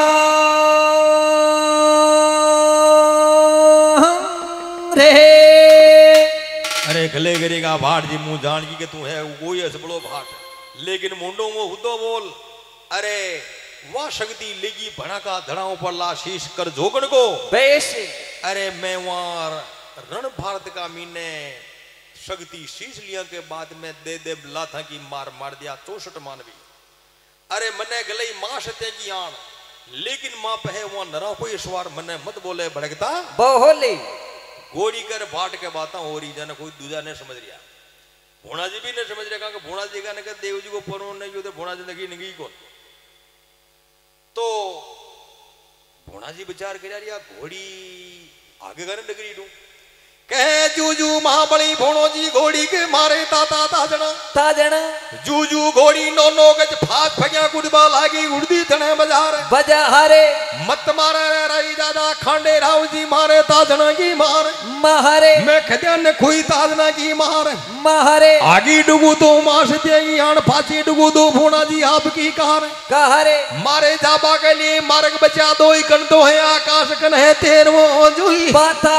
रे अरे गले गरेगा भाट जी मुंह जान की के तू है वो ही बड़ो भाट लेकिन मुंडो वो हुदो बोल अरे वह शक्ति लेगी भड़ा का धड़ाओं पर लाशीश कर जोगन को बेश अरे मैं वहां रण भारत का मीने शक्ति शीश लिया के बाद में दे दे लाथा की मार मार दिया चौसठ मानवी अरे मने गलई मां सत्य की आन लेकिन मां पहे वहां नरा कोई सवार मने मत बोले भड़कता बोले गोरी कर भाट के बात हो रही जन कोई दूजा ने समझ लिया भोणा जी भी ने समझ रहा कि भोणा जी का ने देव जी को परो नहीं जो भोणा जी नगी नगी कौन तो भोणा जी विचार कर घोड़ी आगे गाने डगरी डू कहे जूजू महाबली भोणो जी घोड़ी के मारे ताता ताजना ताजना जूजू घोड़ी नो नो गज फाक फग्या कुदबा लागी उड़दी थने बाजार बाजारे मत मारे रही दादा खांडे राव जी मारे ताजना की मार मारे मैं खद्या ने कोई ताजना की मार मारे आगी डुगू तो मास देगी आन फाची डुगू दो भोणा जी आपकी कार कहरे मारे जाबा के लिए मार्ग बचा दो ही कन तो है आकाश कन है तेरवो जुई बाता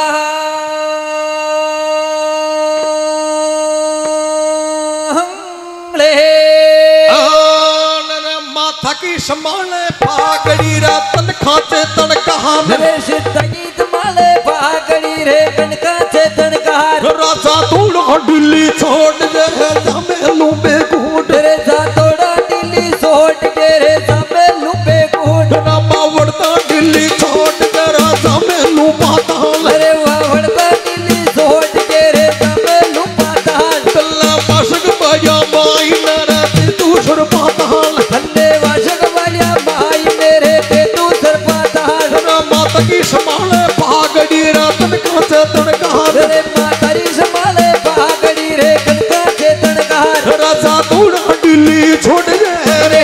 माथा की की संभाले पागड़ी रा तन खाचे तन कहा रे सिद्धगी तुम्हारे पागड़ी रे तन खाचे तन कहा राजा तोड़ा दिल्ली छोड़ दे जामे लूबे घूट रे जा तोड़ा दिल्ली छोड़ के रे जामे लूबे घूट ना बावड़ता दिल्ली छोड़ के राजा में लूबा ताल रे वावड़ता दिल्ली छोड़ के रे जामे लूबा ताल तल्ला पाशक बाया माई नरा ते तू सुर पाताल हन्ने वाशक बाया माई मेरे ते तू सुर पाताल ना माता की संभाले पागड़ी रा तन खाचे तन कहा रे माता री संभाले पागड़ी रे तन खाचे तन कहा राजा तोड़ा दिल्ली छोड़ दे रे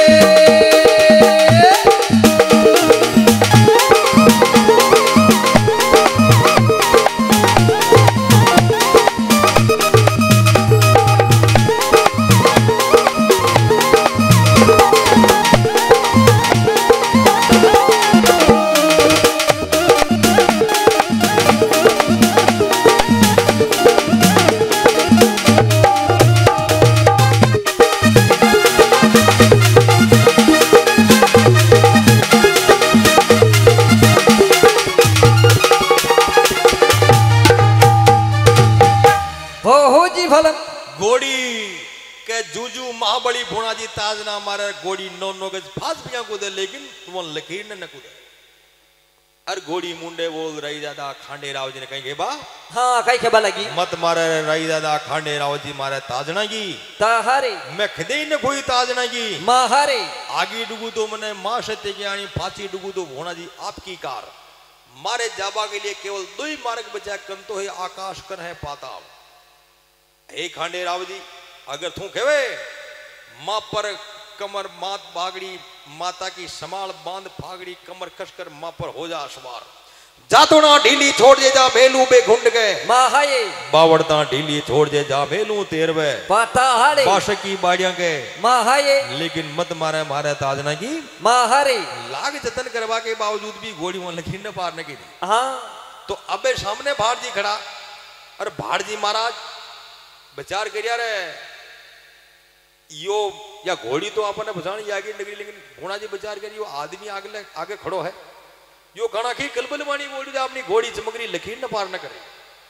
घोड़ी के जूजू महाबली भोणाजी ताजना मारे घोड़ी नो नो गज फास पिया कूदे लेकिन तुम लकीर न कूदे अर घोड़ी मुंडे बोल रही दादा खांडे राव जी ने कहीं के बा हाँ कहीं के बा लगी मत मारे रही दादा खांडे राव जी मारे ताजना की ताहारे मैं खदे न कोई ताजना की माहारे आगे डुगू तो मने मां सत्य की आनी फाची डुगू तो भोणाजी आपकी कार मारे जाबा के लिए केवल दो ही मार्ग बचा कन तो है आकाश कन है पाताल हे खांडे राव जी अगर तू कहे मां पर कमर मात बागड़ी माता की समाल बांध फागड़ी कमर कसकर मां पर हो जा सवार जातो ना ढीली छोड़ दे जा बेलू बे घुंड गए माहाये बावड़ता ढीली छोड़ दे जा बेलू तेरवे पाताहारे बाशकी बाड़िया के माहाये लेकिन मत मारे मारे ताजना की माहारे लाग जतन करवा के बावजूद भी घोड़ी वन लखीन न पार न की हाँ तो अबे सामने भाड़ जी खड़ा और भाड़ जी महाराज विचार करिया रे यो या घोड़ी तो आपने भसानी आगे नगरी लेकिन भोणा जी विचार करियो आदमी आगे आगे खड़ो है यो गाना की कलबल वाणी बोली जो अपनी घोड़ी चमकरी लकीर न पार न करे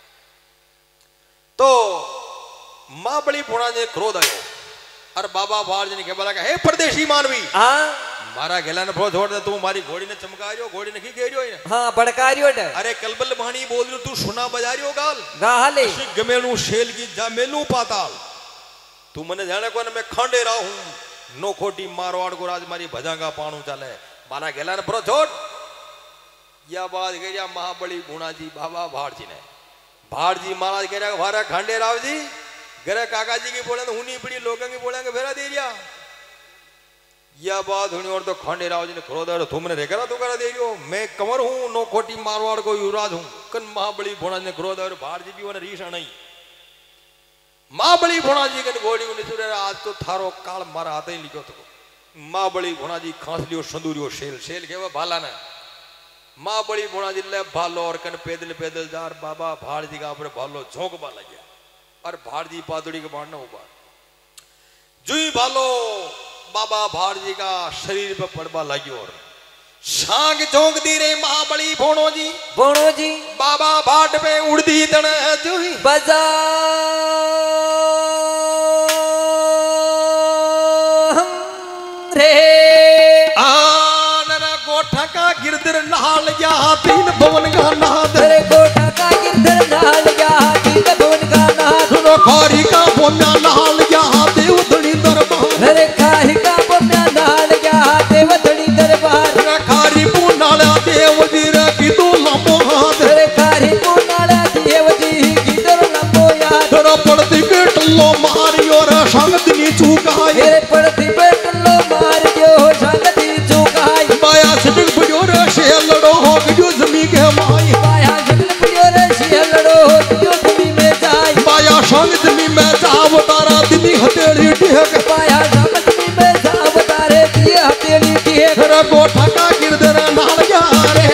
तो मां बड़ी भोणा जी क्रोध आयो और बाबा भाड़ जी ने बोला हे परदेशी मानवी हाँ मारा गेला ने भो छोड़ दे तू मारी घोड़ी ने चमका रियो घोड़ी ने की कह रियो हाँ भड़का रियो डे अरे कलबल वाणी बोल रियो तू सुना बजा रियो गाल गाहले गमेलू शेल की जा मेलू पाताल तू मने जाने को मैं खांडे रहा हूं नो खोटी मारवाड़ को राज मारी भजांगा पाणू चले मारा गेला ने भरो छोड़ या बात कह महाबली भोणा जी बाबा भाड़ जी ने भाड़ जी महाराज कह रहा भारा खांडे राव जी घरे काका जी की बोले तो हुनी पड़ी लोगों की बोलेंगे फेरा दे दिया या बात हुई और तो खांडे राव जी ने खरोदा तुमने रे करा तो करा दे रही हो मैं कंवर हूं नो खोटी मारवाड़ को युवराज हूं कन महाबली भोणा ने खरोदा और भाड़ जी भी वन रीसा नहीं महाबली भोणा जी कन घोड़ी ने सुरे आज तो थारो काल मारा हाथ ही लिखो तो महाबली भोणा जी खांस लियो संदूरियो शेल शेल केवा भाला ने महाबली भोणा जी ले भालो और कन पैदल पैदल जार बाबा भाड़ जी का ऊपर भालो झोंक बा लग गया और भाड़ जी पादड़ी के बाढ़ ऊपर जुई भालो बाबा भाड़ जी का शरीर पे पड़वा लगी और सांग झोंक दी रे महाबली भोणो जी भोणो जी बाबा भाट पे उड़दी तन जुई बजा रे आनरा गोठा का गिरदर नहाल गया तीन भवन का नाद रे गोठा का गिरदर नहाल गया तीन भवन का नाद सुनो खारी का बोम्या नहाल गया देव धड़ी दरबार रे खारी का बोम्या नहाल गया देव धड़ी दरबार रे खारी पुनाला देव जी रे की दो लंबो हाथ रे खारी पुनाला देव जी की दो लंबो याद रे पड़ती के टल्लो मारियो रे संगत नी चुकाई रे पड़ती पे टल्लो मारियो संगत नी चुकाई माया सिटक बजो रे शेल लड़ो हो गयो जमी के माई माया सिटक बजो रे शेल लड़ो हो गयो जमी में जाई माया संग जमी में जाव तारा दिनी हथेली टेक माया संग जमी में जाव तारे दिए हथेली टेक रे गोठा का गिरदर नाल गया रे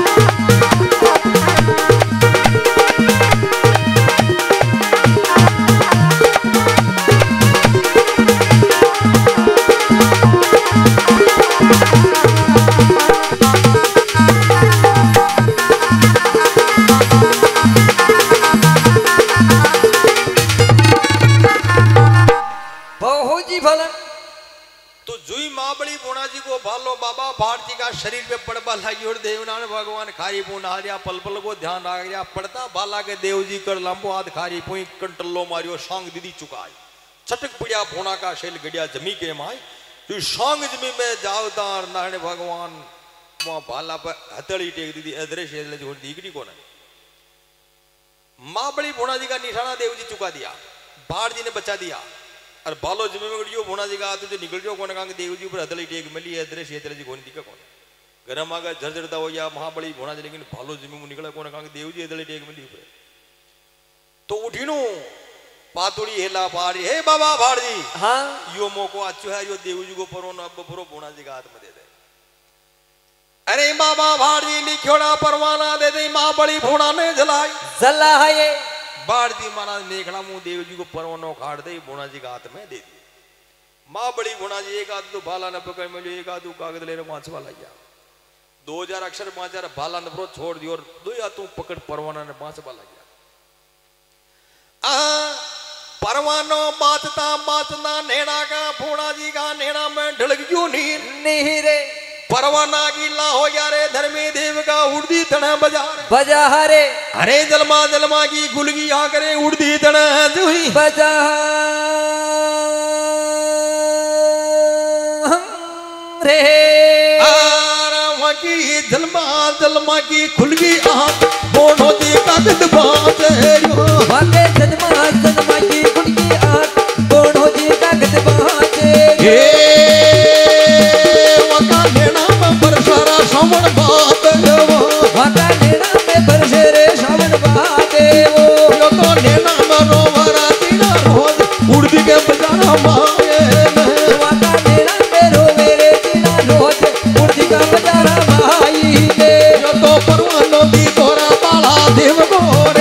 शरीर पे पड़बा लगी और देवनान भगवान खारी पुनारिया पल पल को ध्यान रख गया पड़ता बाला के देव जी कर लंबो हाथ खारी पुई कंटलो मारियो सांग दीदी चुकाई छटक पड़िया फोना का शैल गड़िया जमी के माई तू सांग जमी में जाओ तार नारायण भगवान वहां बाला पर हथेली टेक दीदी अदृश्य जो दीकरी को माँ बड़ी भोना जी का निशाना देव जी चुका दिया बाढ़ जी ने बचा दिया और बालो जमी में गड़ियो भोना जी का तुझे निकल जाओ कोने कहा देव जी पर हथेली टेक मिली है अदृश्य हथेली जी कौन दिखा कौन गरम आगा झरझरता हो या महाबली भोना जी लेकिन भालो जमी में निकला कोने कहा देव जी हथेली टेक मिली है तो उठीनु पातुड़ी हेला पाड़ी हे बाबा भाड़ जी हाँ यो मोको अच्छो है यो देव जी को परो न अब परो भोना जी का हाथ में दे दे अरे बाबा भाड़ जी लिखोड़ा परवाना दे दे माँ बड़ी भोना ने जलाई जला है ये बाढ़ जी महाराज मेघड़ा मुंह देव जी को परवानो काट दे भोना जी का हाथ में दे दी माँ बड़ी भोना जी एक आध तो भाला न पकड़ मिलो एक आध कागज ले पांच वाला गया दो हजार अक्षर पांच हजार भाला न छोड़ दी और दो या तू पकड़ परवाना ने पांच वाला गया परवानो बाचता बाचता नेड़ा का भोना जी का नेड़ा में ढलक क्यों नीर नहीं रे परवाना की ला हो या रे धर्मी देव का उड़दी तना बजा बजा रे अरे जलमा जलमा की गुलगी आ करे उड़दी तना जुई बजा रे की जलमा जलमा की खुलगी आंख बोनो जी का गदबाज वाके जलमा जलमा की खुलगी आंख बोनो जी का गदबाज हे वका नेना में बरसारा सावन बात वो वका नेना में बरसेरे सावन बात वो यो तो नेना में रोवरा तीना रोज उड़दी के बजाना माए वका नेना में रोवेरे तीना रोज उड़दी का बजाना तो परवानो दी तोरा बाला देव गोरे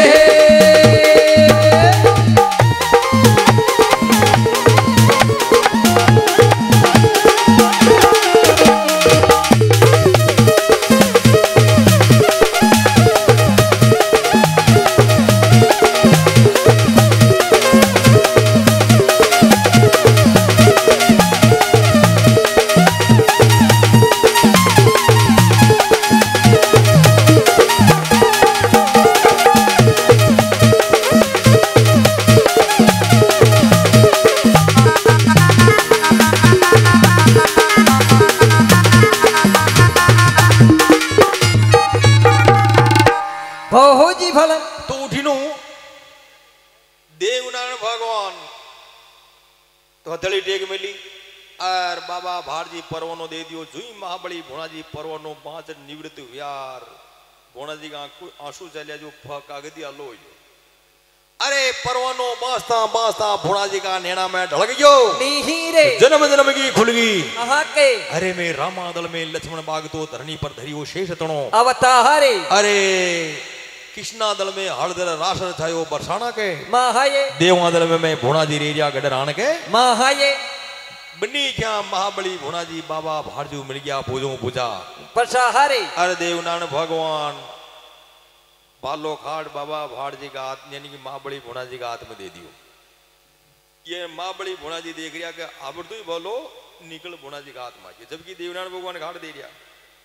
तो उठीनु देवनारायण भगवान तो हथेली टेक मिली और बाबा भाड़ जी परवानो दे दियो जुई महाबली भोना जी परवानो पांच निवृत्त व्यार भोना जी का आंसू चलिया जो कागदिया लो अरे परवानो बांसता बांसता भोना जी का नेना में ढल गयो नहीं रे जन्म जन्म की खुलगी आहा के अरे में रामादल में लक्ष्मण बाग तो धरनी पर धरियो शेष तणो अवतारे अरे कृष्णा दल में हरदर राशर छायो बरसाना के महाये देवा दल में मैं भोना जी रेरिया गडर आन के महाये बनी क्या महाबली भोना जी बाबा भारजू मिल गया पूजो पूजा परसाहारे अरे देवनारायण भगवान बालो खाट बाबा भाड़ जी का हाथ यानी कि महाबली भोना जी का हाथ में दे दियो ये महाबली भोना जी देख रिया कि अब तो ही बोलो निकल भोना जी का हाथ मांगे जबकि देवनारायण भगवान घाट दे दिया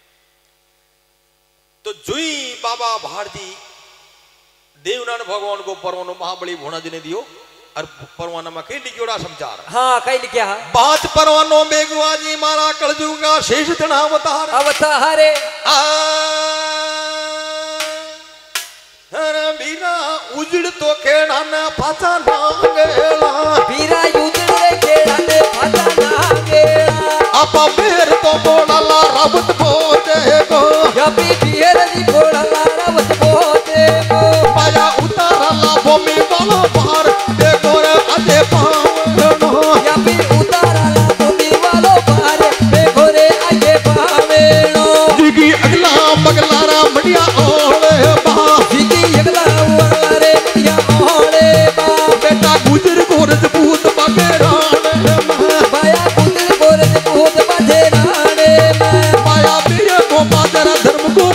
तो जुई बाबा भाड़ जी देवनारायण भगवान को परवानो महाबली भोना जी ने दियो और परवाना में कई लिखियोड़ा समाचार हाँ कई लिखिया बात परवानो बेगुआ जी मारा कलजू का शेष तना अवतार अवतारे बीरा उजड़ तो खेड़ा ने फाचा नागेला बीरा उजड़ रे खेड़ा ने फाचा नागेला आपा बेर तो बोला रबत बोते को यपी बियर जी बोला रबत बोते को पाया उतारला भूमि वालो पार देखो रे अजे पावनो यपी उतारला भूमि वालो पार देखो रे अजे पावनो जिगी अगला बगलारा मडिया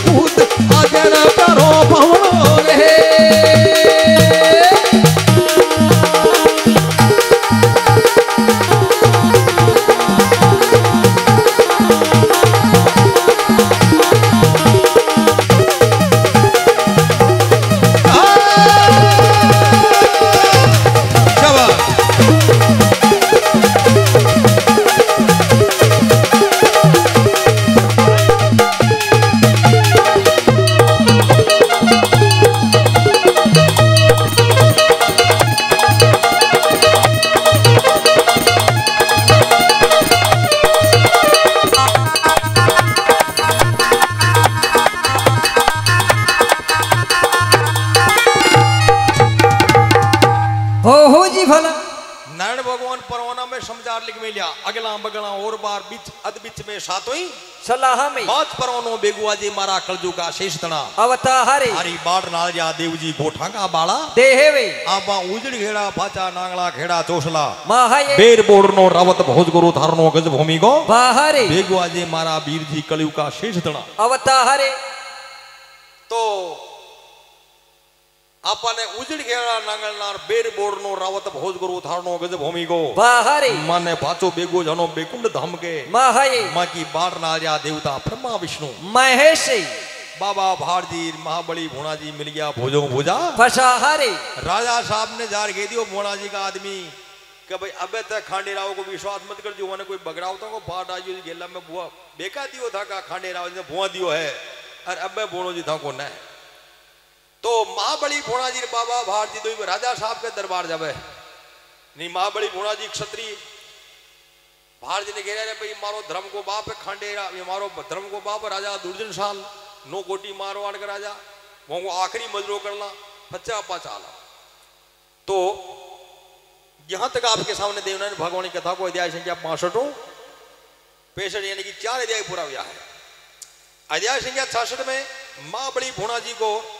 पूत आजन प्यारो पवनो रे नारायण भगवान परवाना में समाचार लिख में लिया अगला बगला और बार बीच अद बीच में सातोई सलाह में बात परवानो बेगुआ जी मारा कलजू का शेष तना अवता हरे हरी बाड़ नाल जा देव जी गोठा का बाला देहेवे आबा उजड़ घेड़ा पाचा नांगला खेड़ा चोसला माहाये बेर बोरनो रावत भोज गुरु धारनो गज भूमि को बाहरे बेगुआ जी मारा वीर जी कलयु का शेष तना अवता हरे तो आपने उजड़ घेड़ा नांगलनार बेर बोरनो रावत भोज गुरु धारनो गज भूमि को बाहरे माने पाचो बेगो जनो बेकुंड धाम के माहाये मां की बाढ़ नारिया देवता ब्रह्मा विष्णु महेश बाबा भारजी महाबली भोना जी मिल गया भोजो भोजा फसा हरे राजा साहब ने जार कह दियो भोना जी का आदमी कि भाई अबे तक खांडे राव को विश्वास मत कर जो कोई बगड़ावता को बाढ़ आई गेला में बुआ बेका दियो था का खांडे राव ने भुआ दियो है और अबे भोनो जी था को न तो महाबली भोना जी बाबा भारजी दो राजा साहब के दरबार जावे नहीं महाबली भोना जी क्षत्रिय भारजी ने कह रहे भाई मारो धर्म को बाप है खांडेरा ये मारो धर्म को बाप राजा दुर्जन साल नो कोटी मारो आड़ के राजा वो आखिरी मजरो करना बच्चा अपा चाला तो यहां तक आपके सामने देवनारायण भगवान की कथा को अध्याय संख्या पांसठ पैंसठ यानी कि चार अध्याय पूरा हुआ है। अध्याय संख्या छियासठ में महाबली भोना जी को